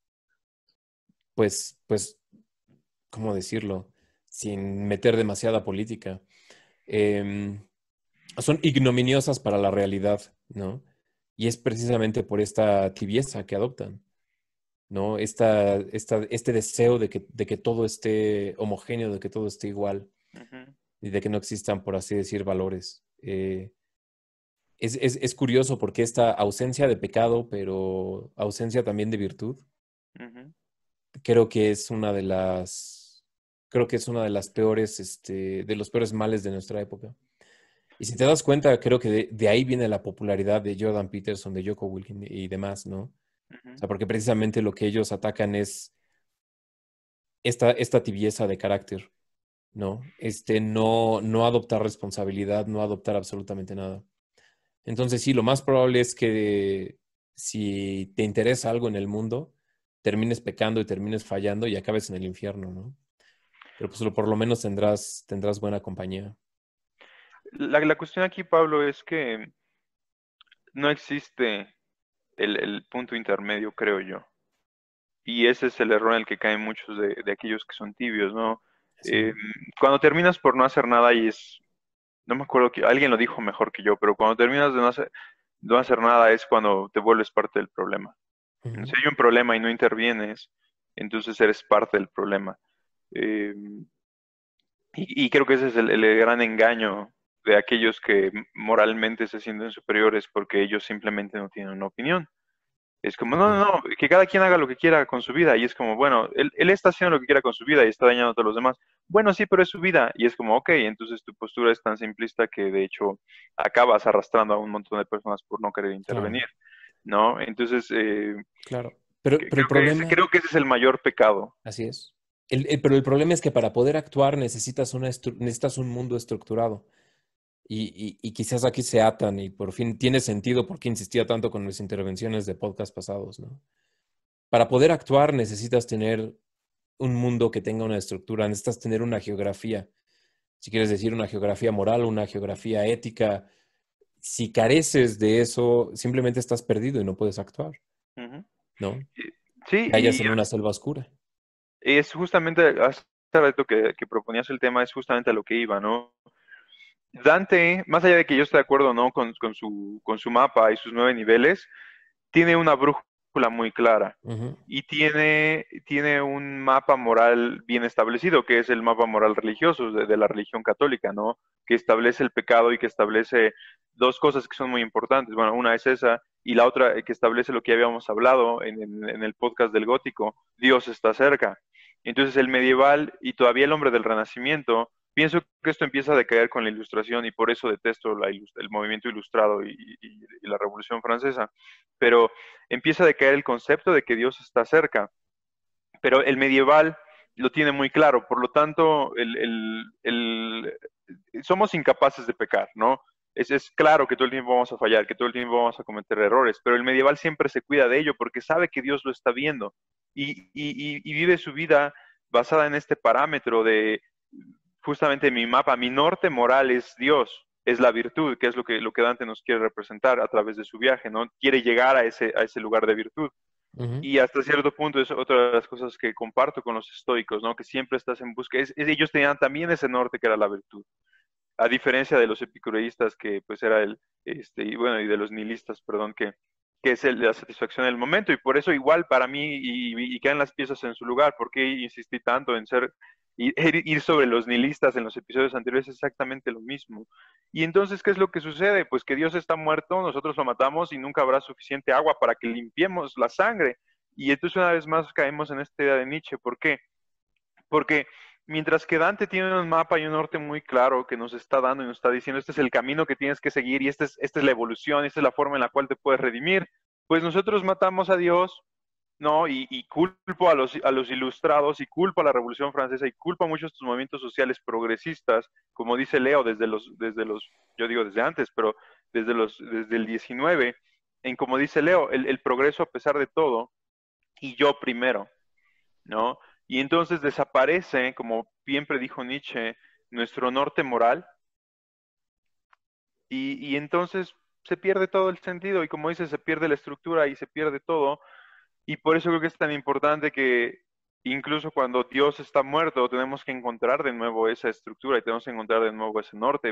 pues, pues, ¿cómo decirlo? Sin meter demasiada política. em, Son ignominiosas para la realidad, ¿no? Y es precisamente por esta tibieza que adoptan, ¿no? Esta, esta, este deseo de que, de que todo esté homogéneo, de que todo esté igual ujú, y de que no existan, por así decir, valores. Eh, es, es, es curioso porque esta ausencia de pecado, pero ausencia también de virtud, ujú. creo que es una de las, creo que es una de las peores, este, de los peores males de nuestra época. Y si te das cuenta, creo que de, de ahí viene la popularidad de Jordan Peterson, de Jocko Willing y demás, ¿no? O Ujú. sea, porque precisamente lo que ellos atacan es esta, esta tibieza de carácter, ¿no? Este, no, no adoptar responsabilidad, no adoptar absolutamente nada. Entonces, sí, lo más probable es que si te interesa algo en el mundo, termines pecando y termines fallando y acabes en el infierno, ¿no? Pero pues lo- por lo menos tendrás, tendrás buena compañía. La, la cuestión aquí, Pablo, es que no existe el, el punto intermedio, creo yo. Y ese es el error en el que caen muchos de, de aquellos que son tibios, ¿no? Eh, Sí. Cuando terminas por no hacer nada y es, no me acuerdo que alguien lo dijo mejor que yo, pero cuando terminas de no hacer, no hacer nada es cuando te vuelves parte del problema. Ujú. Si hay un problema y no intervienes, entonces eres parte del problema. Eh, y, y creo que ese es el, el gran engaño de aquellos que moralmente se sienten superiores porque ellos simplemente no tienen una opinión. Es como, no, no, no, que cada quien haga lo que quiera con su vida. Y es como, bueno, él, él está haciendo lo que quiera con su vida y está dañando a todos los demás. Bueno, sí, pero es su vida. Y es como, ok, entonces tu postura es tan simplista que de hecho acabas arrastrando a un montón de personas por no querer Claro, intervenir, ¿no? Entonces, eh, claro. Pero, que- pero el creo que ese, problema, creo que ese es el mayor pecado. así es. El- el- pero el problema es que para poder actuar necesitas una estru- necesitas un mundo estructurado. Y, y- y quizás aquí se atan y por fin tiene sentido por qué insistía tanto con mis intervenciones de podcast pasados, ¿no? Para poder actuar necesitas tener un mundo que tenga una estructura, necesitas tener una geografía. Si quieres decir una geografía moral, una geografía ética, si careces de eso, simplemente estás perdido y no puedes actuar, Ujú. ¿no? Y- Sí, Te hallas y en una selva oscura. es justamente, hace rato que, que proponías el tema, es justamente a lo que iba, ¿no? Dante, más allá de que yo esté de acuerdo, ¿no? Con, con su, con su mapa y sus nueve niveles, tiene una brújula muy clara Ujú, y tiene, tiene un mapa moral bien establecido, que es el mapa moral religioso de, de la religión católica, ¿no? Que establece el pecado y que establece dos cosas que son muy importantes. Bueno, una es esa y la otra eh, que establece lo que ya habíamos hablado en, en- en el podcast del gótico, Dios está cerca. Entonces el medieval y todavía el hombre del Renacimiento, pienso que esto empieza a decaer con la Ilustración y por eso detesto la ilus- el movimiento ilustrado y, y- y la Revolución Francesa, pero empieza a decaer el concepto de que Dios está cerca, pero el medieval lo tiene muy claro, por lo tanto, el, el- el- somos incapaces de pecar, ¿no? Es, es claro que todo el tiempo vamos a fallar, que todo el tiempo vamos a cometer errores, pero el medieval siempre se cuida de ello porque sabe que Dios lo está viendo y, y- y- y vive su vida basada en este parámetro de justamente mi mapa, mi norte moral es Dios, es la virtud, que es lo que, lo que Dante nos quiere representar a través de su viaje, ¿no? Quiere llegar a ese, a ese lugar de virtud. ujú. Y hasta cierto punto es otra de las cosas que comparto con los estoicos, ¿no? Que siempre estás en busca. Es, es- ellos tenían también ese norte que era la virtud. A diferencia de los epicureístas, que pues era el, este, y bueno, y de los nihilistas, perdón, que, que es el- la satisfacción del momento. Y por eso igual para mí, y, y quedan las piezas en su lugar, porque insistí tanto en ser, y, ir sobre los nihilistas en los episodios anteriores es exactamente lo mismo. Y entonces, ¿qué es lo que sucede? Pues que Dios está muerto, nosotros lo matamos y nunca habrá suficiente agua para que limpiemos la sangre. Y entonces una vez más caemos en esta idea de Nietzsche. ¿Por qué? Porque mientras que Dante tiene un mapa y un norte muy claro que nos está dando y nos está diciendo, este es el camino que tienes que seguir y esta es, esta es la evolución, esta es la forma en la cual te puedes redimir, pues nosotros matamos a Dios, ¿no? Y, y culpo a los, a los ilustrados y culpo a la Revolución Francesa y culpo a muchos de estos movimientos sociales progresistas, como dice Leo, desde los, desde los, yo digo desde antes, pero desde, los, desde el diecinueve, en como dice Leo, el, el progreso a pesar de todo, y yo primero, ¿no? Y entonces desaparece, como bien predijo Nietzsche, nuestro norte moral, y, y entonces se pierde todo el sentido, y como dice, se pierde la estructura y se pierde todo, y por eso creo que es tan importante que incluso cuando Dios está muerto, tenemos que encontrar de nuevo esa estructura y tenemos que encontrar de nuevo ese norte.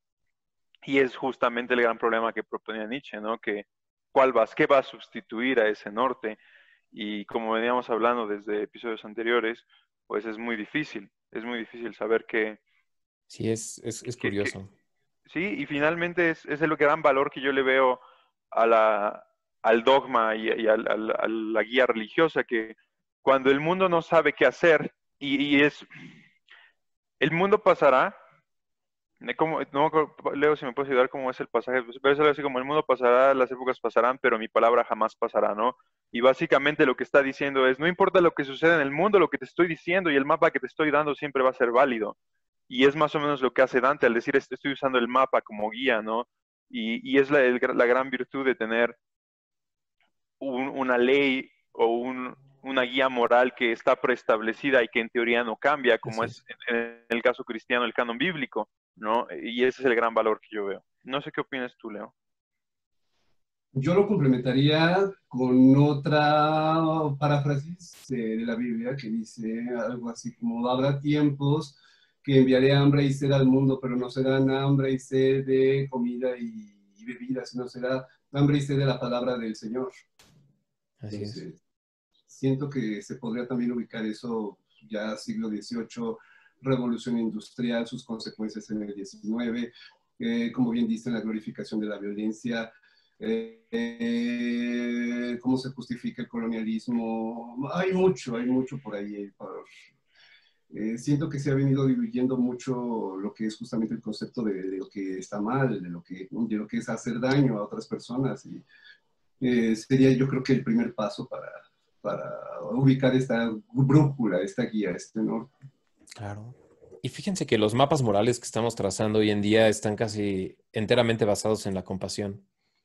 Y es justamente el gran problema que proponía Nietzsche, ¿no? Que cuál va, qué va a sustituir a ese norte. Y como veníamos hablando desde episodios anteriores, pues es muy difícil, es muy difícil saber qué, Sí, es, es, es qué- qué- curioso. sí, y finalmente es, es el gran valor que yo le veo a la, al dogma y, y al- al- a la guía religiosa, que cuando el mundo no sabe qué hacer, y, y es, el mundo pasará, de cómo- no me acuerdo, Leo, si me puedes ayudar cómo es el pasaje, pero es algo así como el mundo pasará, las épocas pasarán, pero mi palabra jamás pasará, ¿no? Y básicamente lo que está diciendo es, no importa lo que suceda en el mundo, lo que te estoy diciendo y el mapa que te estoy dando siempre va a ser válido. Y es más o menos lo que hace Dante al decir, "Est- estoy usando el mapa como guía, ¿no? Y, y es la, el la gran virtud de tener un- una ley o un- una guía moral que está preestablecida y que en teoría no cambia, como Así es es. en el caso cristiano el canon bíblico, ¿no? Y ese es el gran valor que yo veo. No sé qué opinas tú, Leo. Yo lo complementaría con otra paráfrasis eh, de la Biblia que dice algo así como, habrá tiempos que enviaré hambre y sed al mundo, pero no serán hambre y sed de comida y, y bebida, sino será hambre y sed de la palabra del Señor. Así es. Entonces, siento que se podría también ubicar eso ya siglo dieciocho, revolución industrial, sus consecuencias en el diecinueve, eh, como bien dice, la glorificación de la violencia, eh, eh, cómo se justifica el colonialismo. Hay mucho, hay mucho por ahí. Por, eh, siento que se ha venido diluyendo mucho lo que es justamente el concepto de, de, lo que está mal, de lo que, de lo que es hacer daño a otras personas. Y eh, sería yo creo que el primer paso para, para ubicar esta brújula, esta guía, este norte. Claro. Y fíjense que los mapas morales que estamos trazando hoy en día están casi enteramente basados en la compasión,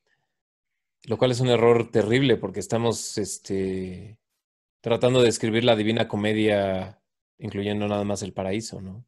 lo cual es un error terrible porque estamos este, tratando de escribir la Divina Comedia, incluyendo nada más el paraíso, ¿no?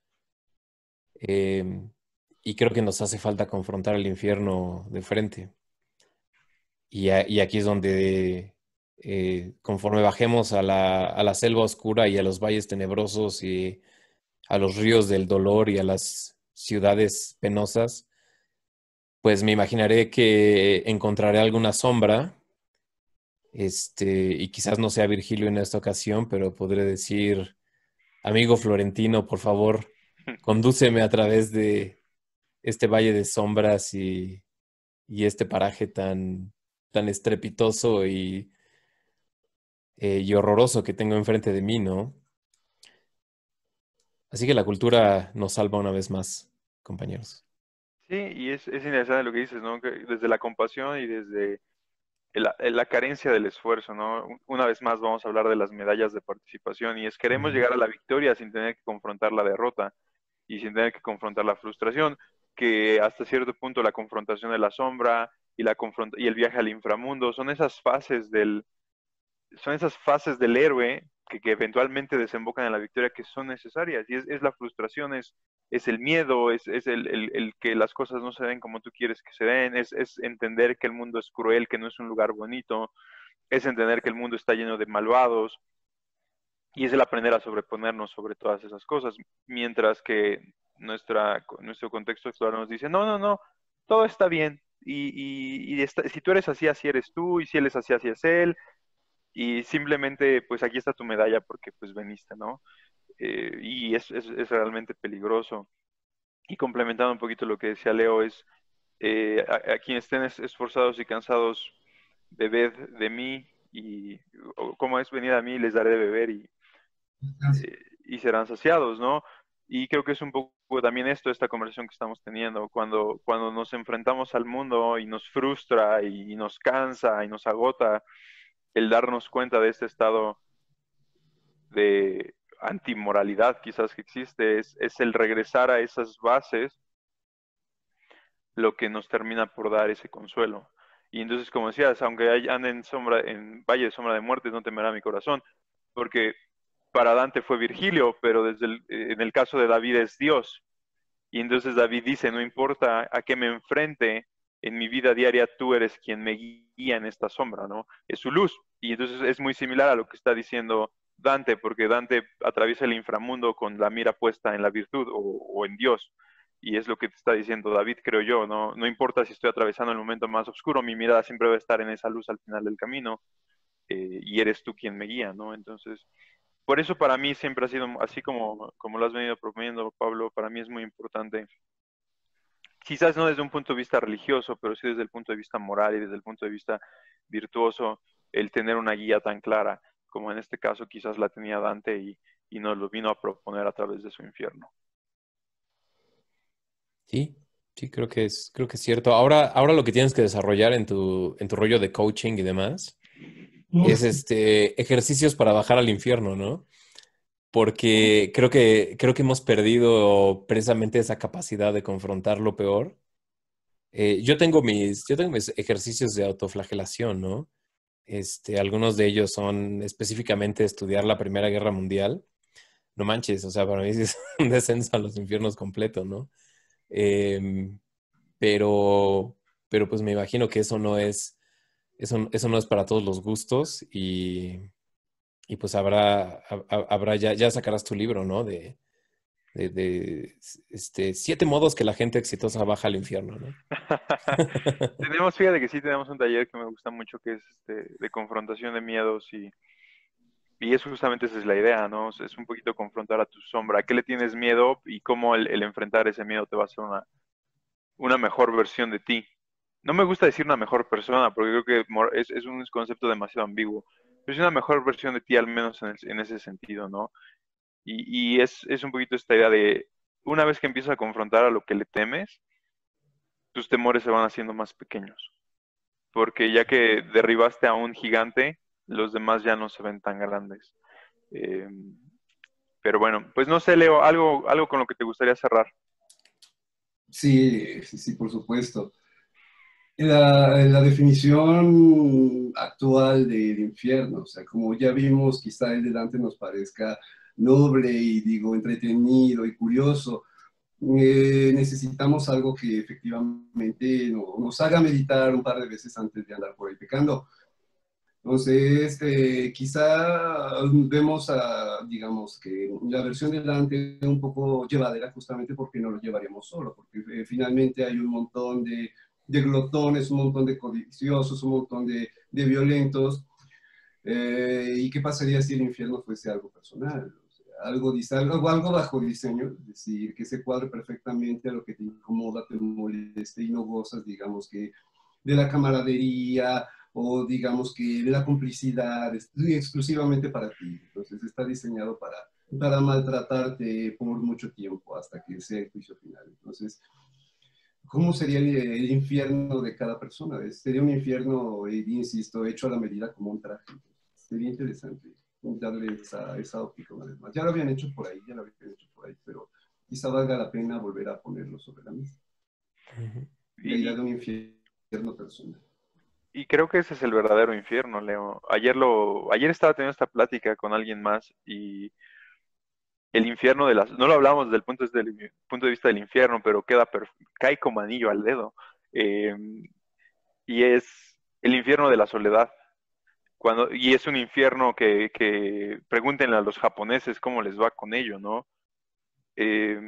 Em, y creo que nos hace falta confrontar el infierno de frente. Y, a- y aquí es donde, eh, conforme bajemos a la, a la selva oscura y a los valles tenebrosos y a los ríos del dolor y a las ciudades penosas, pues me imaginaré que encontraré alguna sombra, este, y quizás no sea Virgilio en esta ocasión, pero podré decir, amigo Florentino, por favor, condúceme a través de este valle de sombras y, y este paraje tan, tan estrepitoso y, eh, y horroroso que tengo enfrente de mí, ¿no? Así que la cultura nos salva una vez más, compañeros. Sí, y es, es interesante lo que dices, ¿no? Que desde la compasión y desde el- el- la carencia del esfuerzo, ¿no? Una vez más vamos a hablar de las medallas de participación y es queremos Ujú. llegar a la victoria sin tener que confrontar la derrota y sin tener que confrontar la frustración, que hasta cierto punto la confrontación de la sombra y, la confront- y el viaje al inframundo son esas fases del, son esas fases del héroe que, que eventualmente desembocan en la victoria que son necesarias. Y es, es la frustración, es, es el miedo, es, es el, el- el que las cosas no se den como tú quieres que se den, es, es entender que el mundo es cruel, que no es un lugar bonito, es entender que el mundo está lleno de malvados. Y es el aprender a sobreponernos sobre todas esas cosas, mientras que nuestra, nuestro contexto actual nos dice, no, no, no, todo está bien. Y, y, y está- si tú eres así, así eres tú, y si él es así, así es él, y simplemente, pues aquí está tu medalla porque pues veniste, ¿no? Eh, y es, es, es realmente peligroso. Y complementando un poquito lo que decía Leo, es eh, a, a quienes estén es- esforzados y cansados, bebed de mí, y o, como es venir a mí, les daré de beber, y, eh, y serán saciados, ¿no? Y creo que es un poco también esto, esta conversación que estamos teniendo, cuando, cuando nos enfrentamos al mundo y nos frustra y, y nos cansa y nos agota el darnos cuenta de este estado de antimoralidad quizás que existe, es, es el regresar a esas bases lo que nos termina por dar ese consuelo. Y entonces, como decías, aunque hay- ande en sombra, en valle de sombra de muerte, no temerá mi corazón, porque para Dante fue Virgilio, pero desde el- eh, en el caso de David es Dios. Y entonces David dice, no importa a qué me enfrente en mi vida diaria, tú eres quien me guía en esta sombra, ¿no? Es su luz. Y entonces es muy similar a lo que está diciendo Dante, porque Dante atraviesa el inframundo con la mira puesta en la virtud o, o en Dios. Y es lo que te está diciendo David, creo yo, ¿no? No importa si estoy atravesando el momento más oscuro, mi mirada siempre va a estar en esa luz al final del camino, eh, y eres tú quien me guía, ¿no? Entonces, por eso para mí siempre ha sido, así como, como lo has venido proponiendo, Pablo, para mí es muy importante, quizás no desde un punto de vista religioso, pero sí desde el punto de vista moral y desde el punto de vista virtuoso, el tener una guía tan clara, como en este caso quizás la tenía Dante y, y nos lo vino a proponer a través de su infierno. Sí, sí, creo que es, creo que es cierto. Ahora, ahora lo que tienes que desarrollar en tu, en tu rollo de coaching y demás es este ejercicios para bajar al infierno, ¿no? Porque creo que, creo que hemos perdido precisamente esa capacidad de confrontar lo peor. Eh, yo tengo mis, yo tengo mis ejercicios de autoflagelación, ¿no? Este, algunos de ellos son específicamente estudiar la Primera Guerra Mundial. No manches, o sea, para mí sí es un descenso a los infiernos completo, ¿no? Em, pero, pero pues me imagino que eso no es, eso, eso no es para todos los gustos y, y pues habrá, ha- habrá ya, ya sacarás tu libro, ¿no? De, de, de, este, siete modos que la gente exitosa baja al infierno, ¿no? Tenemos, fíjate que sí tenemos un taller que me gusta mucho, que es este, de confrontación de miedos y, y es justamente esa es la idea, ¿no? O sea, es un poquito confrontar a tu sombra. ¿A qué le tienes miedo y cómo el, el enfrentar ese miedo te va a hacer una, una mejor versión de ti? No me gusta decir una mejor persona, porque creo que mor- es, es un concepto demasiado ambiguo. Pero es una mejor versión de ti, al menos en, el- en ese sentido, ¿no? Y, y es, es un poquito esta idea de, una vez que empiezas a confrontar a lo que le temes, tus temores se van haciendo más pequeños. Porque ya que derribaste a un gigante, los demás ya no se ven tan grandes. Eh, pero bueno, pues no sé, Leo, algo, algo con lo que te gustaría cerrar. Sí, sí, sí, por supuesto. La, la definición actual del infierno, o sea, como ya vimos, quizá el delante nos parezca noble y digo entretenido y curioso, eh, necesitamos algo que efectivamente no- nos haga meditar un par de veces antes de andar por ahí pecando. Entonces, eh, quizá vemos, a, digamos, que la versión de Dante es un poco llevadera justamente porque no lo llevaremos solo, porque eh, finalmente hay un montón de, de glotones, un montón de codiciosos, un montón de, de violentos. Eh, ¿y qué pasaría si el infierno fuese algo personal? O sea, algo, algo, algo bajo diseño, es decir, que se cuadre perfectamente a lo que te incomoda, te moleste y no gozas, digamos, que de la camaradería o digamos que la complicidad es exclusivamente para ti. Entonces está diseñado para, para maltratarte por mucho tiempo hasta que sea el juicio final. Entonces, ¿cómo sería el, el infierno de cada persona? Sería un infierno, eh, insisto, hecho a la medida como un traje. Sería interesante darle esa, esa óptica una vez más. Ya lo habían hecho por ahí, ya lo habían hecho por ahí, pero quizá valga la pena volver a ponerlo sobre la mesa. Ujú. La idea Y, de un infierno personal. y creo que ese es el verdadero infierno, Leo. Ayer, lo, ayer estaba teniendo esta plática con alguien más y el infierno de las... No lo hablamos desde el punto, desde el punto de vista del infierno, pero queda perf- cae como anillo al dedo. Eh, y es el infierno de la soledad. Cuando, y es un infierno que, que pregúntenle a los japoneses cómo les va con ello, ¿no? Eh,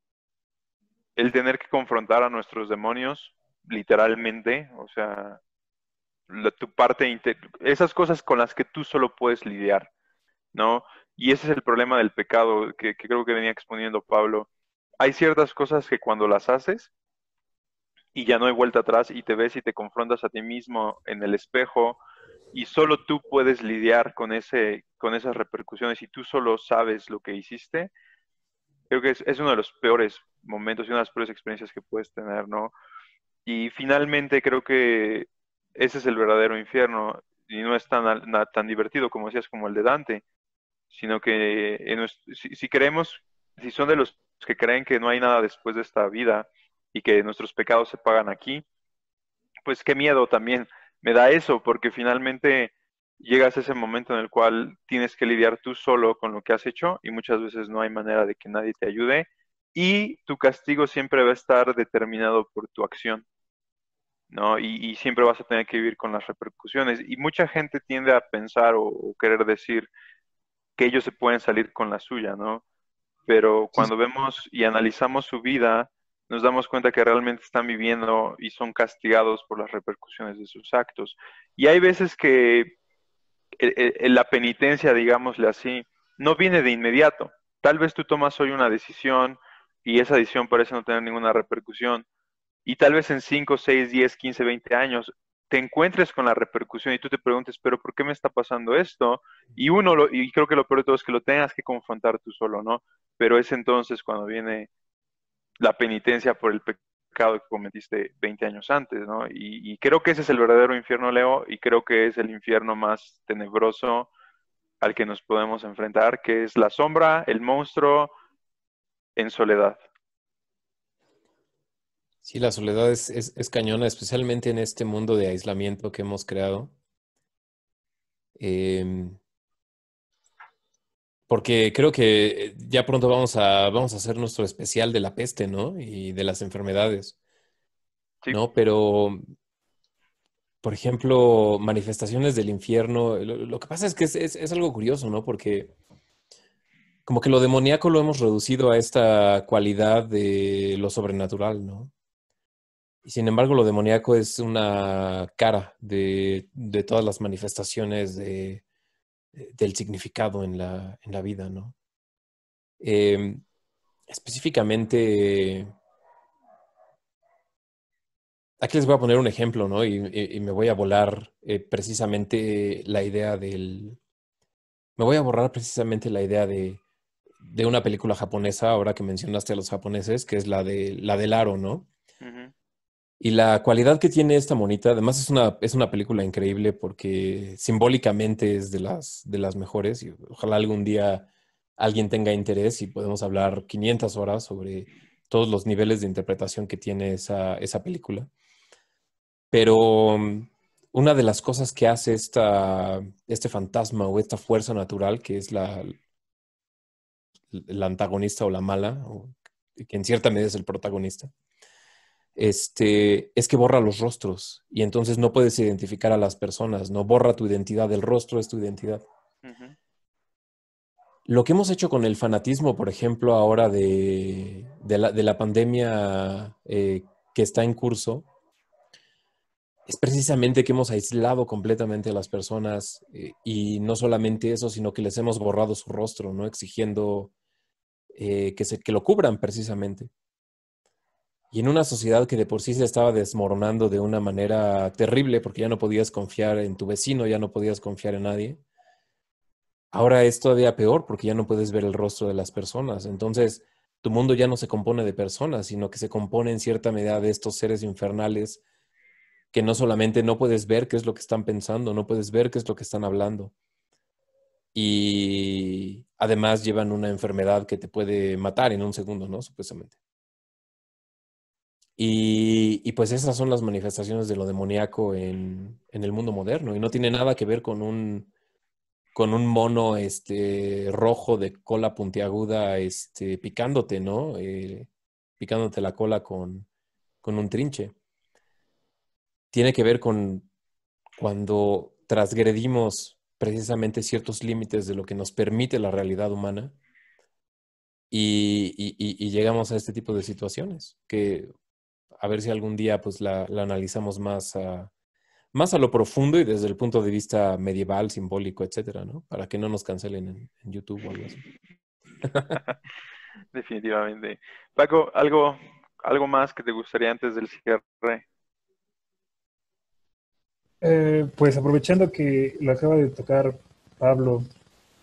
el tener que confrontar a nuestros demonios, literalmente, o sea, la- tu parte, inte- esas cosas con las que tú solo puedes lidiar, ¿no? Y ese es el problema del pecado que, que creo que venía exponiendo Pablo. Hay ciertas cosas que cuando las haces y ya no hay vuelta atrás y te ves y te confrontas a ti mismo en el espejo y solo tú puedes lidiar con ese, con esas repercusiones y tú solo sabes lo que hiciste, creo que es, es uno de los peores momentos y una de las peores experiencias que puedes tener, ¿no? Y finalmente creo que ese es el verdadero infierno y no es tan, al- na- tan divertido como decías, como el de Dante, sino que en nues- si, si creemos, si son de los que creen que no hay nada después de esta vida y que nuestros pecados se pagan aquí, pues qué miedo también me da eso, porque finalmente llegas a ese momento en el cual tienes que lidiar tú solo con lo que has hecho y muchas veces no hay manera de que nadie te ayude y tu castigo siempre va a estar determinado por tu acción, ¿no? Y, y siempre vas a tener que vivir con las repercusiones. Y mucha gente tiende a pensar o, o querer decir que ellos se pueden salir con la suya, ¿no? Pero Sí, cuando vemos y analizamos su vida, nos damos cuenta que realmente están viviendo y son castigados por las repercusiones de sus actos. Y hay veces que el- el- la penitencia, digámosle así, no viene de inmediato. Tal vez tú tomas hoy una decisión y esa decisión parece no tener ninguna repercusión, y tal vez en cinco, seis, diez, quince, veinte años te encuentres con la repercusión y tú te preguntes, pero ¿por qué me está pasando esto? Y uno, lo, y creo que lo peor de todo es que lo tengas que confrontar tú solo, ¿no? Pero es entonces cuando viene la penitencia por el pecado que cometiste veinte años antes, ¿no? Y, y creo que ese es el verdadero infierno, Leo, y creo que es el infierno más tenebroso al que nos podemos enfrentar, que es la sombra, el monstruo en soledad. Sí, la soledad es, es, es cañona, especialmente en este mundo de aislamiento que hemos creado. Em, porque creo que ya pronto vamos a, vamos a hacer nuestro especial de la peste, ¿no? Y de las enfermedades, Sí, ¿no? Pero, por ejemplo, manifestaciones del infierno, lo, lo que pasa es que es, es, es algo curioso, ¿no? Porque como que lo demoníaco lo hemos reducido a esta cualidad de lo sobrenatural, ¿no? Y sin embargo, lo demoníaco es una cara de, de todas las manifestaciones de, del significado en la, en la vida, ¿no? Eh, específicamente, aquí les voy a poner un ejemplo, ¿no? Y, y- y me voy a volar eh, precisamente la idea del... Me voy a borrar precisamente la idea de, de una película japonesa, ahora que mencionaste a los japoneses, que es la de la del aro, ¿no? ujú, Y la cualidad que tiene esta monita, además es una, es una película increíble porque simbólicamente es de las, de las mejores y ojalá algún día alguien tenga interés y podemos hablar quinientas horas sobre todos los niveles de interpretación que tiene esa, esa película. Pero mm, una de las cosas que hace esta, este fantasma o esta fuerza natural, que es la, la antagonista o la mala, o que en cierta medida es el protagonista, este, es que borra los rostros y entonces no puedes identificar a las personas, no borra tu identidad, el rostro es tu identidad. ujú. Lo que hemos hecho con el fanatismo, por ejemplo, ahora de, de la, de la pandemia eh, que está en curso, es precisamente que hemos aislado completamente a las personas eh, y no solamente eso, sino que les hemos borrado su rostro, ¿no? Exigiendo eh, que, se, que lo cubran precisamente. Y en una sociedad que de por sí se estaba desmoronando de una manera terrible, porque ya no podías confiar en tu vecino, ya no podías confiar en nadie, ahora es todavía peor porque ya no puedes ver el rostro de las personas. Entonces, tu mundo ya no se compone de personas, sino que se compone en cierta medida de estos seres infernales que no solamente no puedes ver qué es lo que están pensando, no puedes ver qué es lo que están hablando. Y además llevan una enfermedad que te puede matar en un segundo, ¿no? Supuestamente. Y, y pues esas son las manifestaciones de lo demoníaco en, en el mundo moderno. Y no tiene nada que ver con un, con un mono este, rojo de cola puntiaguda este, picándote, ¿no? Eh, picándote la cola con, con un trinche. Tiene que ver con cuando transgredimos precisamente ciertos límites de lo que nos permite la realidad humana y, y- y- y llegamos a este tipo de situaciones, que a ver si algún día pues la, la analizamos más a, más a lo profundo y desde el punto de vista medieval, simbólico, etcétera, ¿no? Para que no nos cancelen en, en YouTube o algo así. Definitivamente. Paco, algo, algo más que te gustaría antes del cierre. Eh, pues aprovechando que lo acaba de tocar Pablo,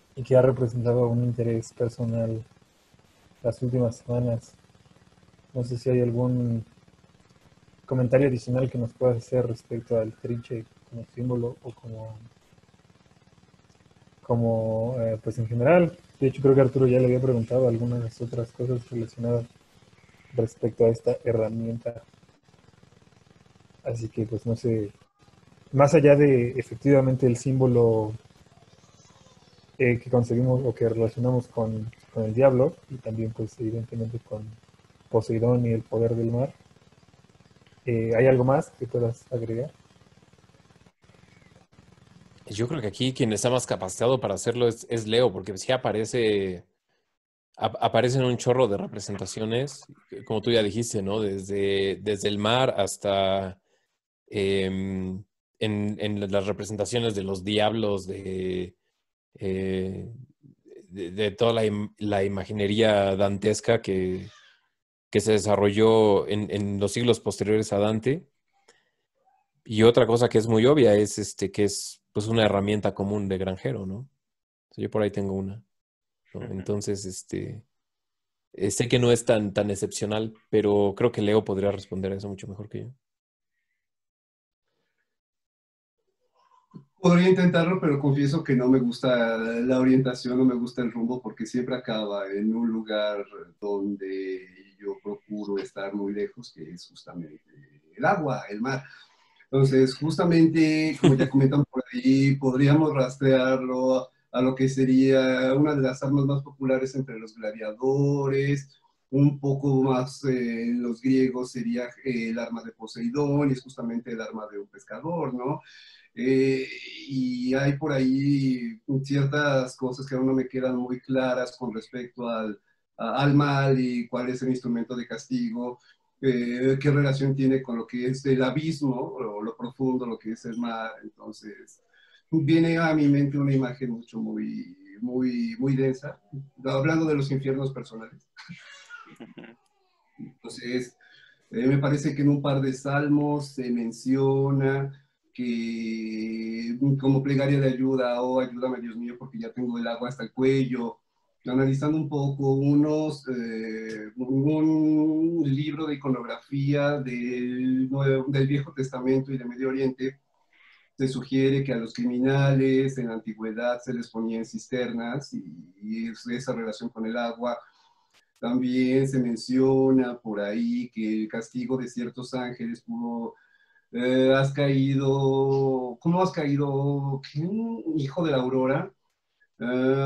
y que ha representado un interés personal las últimas semanas. No sé si hay algún comentario adicional que nos puedas hacer respecto al trinche como símbolo o como, como eh, pues en general. De hecho, creo que Arturo ya le había preguntado algunas otras cosas relacionadas respecto a esta herramienta. Así que, pues no sé, más allá de efectivamente el símbolo eh, que conseguimos o que relacionamos con, con el diablo y también, pues evidentemente con Poseidón y el poder del mar, eh, ¿hay algo más que puedas agregar? Yo creo que aquí quien está más capacitado para hacerlo es, es Leo, porque sí aparece, ap- aparecen un chorro de representaciones, eh, como tú ya dijiste, ¿no? Desde, desde el mar hasta em, en, en las representaciones de los diablos, de, eh, de, de toda la, im- la imaginería dantesca que, que se desarrolló en, en los siglos posteriores a Dante. Y otra cosa que es muy obvia es este, que es pues una herramienta común de granjero, ¿no? O sea, yo por ahí tengo una, ¿no? Entonces, este, eh, sé que no es tan, tan excepcional, pero creo que Leo podría responder a eso mucho mejor que yo. Podría intentarlo, pero confieso que no me gusta la orientación, no me gusta el rumbo, porque siempre acaba en un lugar donde yo procuro estar muy lejos, que es justamente el agua, el mar. Entonces, justamente, como ya comentan por ahí, podríamos rastrearlo a lo que sería una de las armas más populares entre los gladiadores, un poco más eh, en los griegos sería eh, el arma de Poseidón, y es justamente el arma de un pescador, ¿no? Eh, y hay por ahí ciertas cosas que aún no me quedan muy claras con respecto al, a- al mal y cuál es el instrumento de castigo, eh, qué relación tiene con lo que es el abismo o lo profundo, lo que es el mar. Entonces, viene a mi mente una imagen mucho, muy, muy, muy densa, hablando de los infiernos personales. Entonces, eh, me parece que en un par de salmos se menciona que como plegaria de ayuda, oh, ayúdame Dios mío, porque ya tengo el agua hasta el cuello. Analizando un poco unos, eh, un libro de iconografía del, Nuevo, del Viejo Testamento y de Medio Oriente, se sugiere que a los criminales en la antigüedad se les ponía en cisternas y, y esa relación con el agua. También se menciona por ahí que el castigo de ciertos ángeles pudo, eh, has caído, ¿cómo has caído? ¿Qué? Hijo de la aurora. Uh,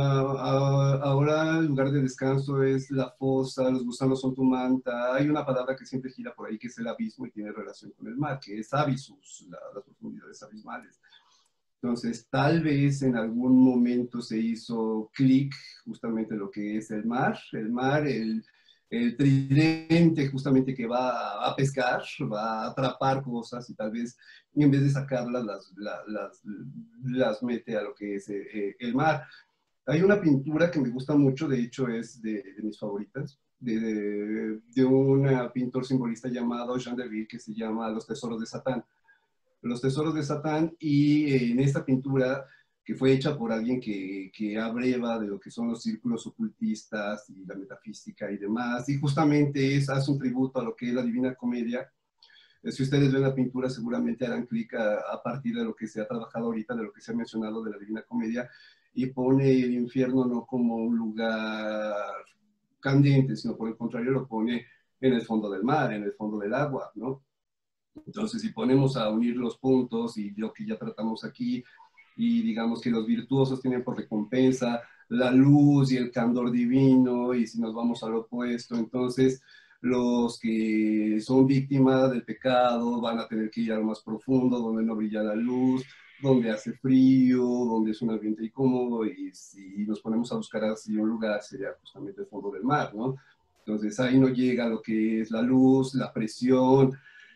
uh, ahora el lugar de descanso es la fosa, los gusanos son tu manta. Hay una palabra que siempre gira por ahí que es el abismo y tiene relación con el mar, que es abyssus, la, las profundidades abismales. Entonces, tal vez en algún momento se hizo clic justamente lo que es el mar, el mar, el, el tridente justamente que va a pescar, va a atrapar cosas y tal vez en vez de sacarlas las, las, las, las mete a lo que es eh, el mar. Hay una pintura que me gusta mucho, de hecho es de, de mis favoritas, de, de, de un pintor simbolista llamado Jean Deville que se llama Los Tesoros de Satán. Los Tesoros de Satán, y eh, en esta pintura que fue hecha por alguien que, que abreva de lo que son los círculos ocultistas y la metafísica y demás, y justamente es, hace un tributo a lo que es la Divina Comedia. Eh, si ustedes ven la pintura seguramente harán clic a, a partir de lo que se ha trabajado ahorita, de lo que se ha mencionado de la Divina Comedia, y pone el infierno no como un lugar candente, sino por el contrario lo pone en el fondo del mar, en el fondo del agua, ¿no? Entonces, si ponemos a unir los puntos y lo que ya tratamos aquí, y digamos que los virtuosos tienen por recompensa la luz y el candor divino, y si nos vamos al opuesto, entonces los que son víctimas del pecado van a tener que ir a lo más profundo, donde no brilla la luz, donde hace frío, donde es un ambiente incómodo, y si nos ponemos a buscar así un lugar, sería justamente el fondo del mar, ¿no? Entonces ahí no llega lo que es la luz, la presión,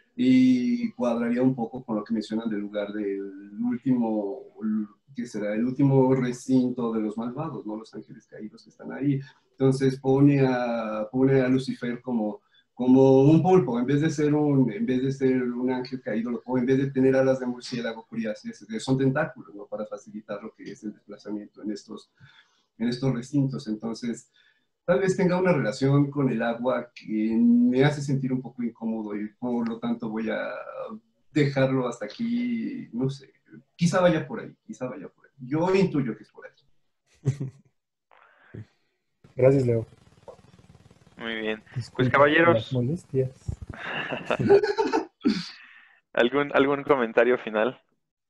y cuadraría un poco con lo que mencionan del lugar del último, que será el último recinto de los malvados, ¿no? Los ángeles caídos que están ahí. Entonces pone a, pone a Lucifer como, como un pulpo, en vez de ser un, en vez de ser un ángel caído, lo pone, en vez de tener alas de murciélago, curiosas, son tentáculos, ¿no? Para facilitar lo que es el desplazamiento en estos, en estos recintos. Entonces, tal vez tenga una relación con el agua que me hace sentir un poco incómodo y por lo tanto voy a dejarlo hasta aquí, no sé, quizá vaya por ahí, quizá vaya por ahí. Yo intuyo que es por ahí. Gracias, Leo. Muy bien. Pues Disculpa caballeros, las molestias. ¿algún, algún comentario final?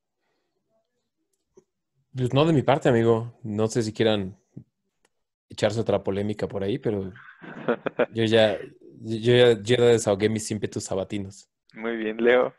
Pues no de mi parte, amigo. No sé si quieran echarse otra polémica por ahí, pero yo ya, yo ya, yo ya desahogué mis ímpetus sabatinos. Muy bien, Leo.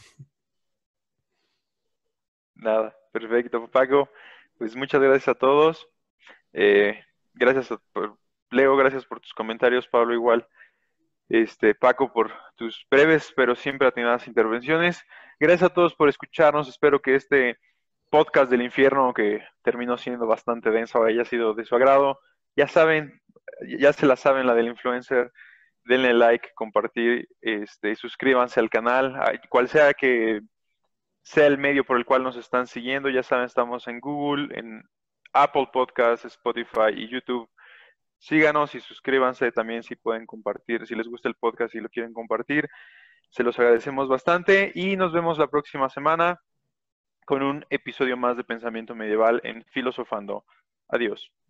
Nada, perfecto, Paco. Pues muchas gracias a todos. Eh, gracias a- por Leo, gracias por tus comentarios, Pablo, igual. Este, Paco, por tus breves pero siempre atinadas intervenciones. Gracias a todos por escucharnos. Espero que este podcast del infierno, que terminó siendo bastante denso, haya sido de su agrado. Ya saben, ya se la saben la del influencer. Denle like, compartir, este, suscríbanse al canal, a- cual sea que sea el medio por el cual nos están siguiendo. Ya saben, estamos en Google, en Apple Podcasts, Spotify y YouTube. Síganos y suscríbanse también si pueden compartir, si les gusta el podcast y lo quieren compartir. Se los agradecemos bastante y nos vemos la próxima semana con un episodio más de Pensamiento Medieval en Filosofando. Adiós.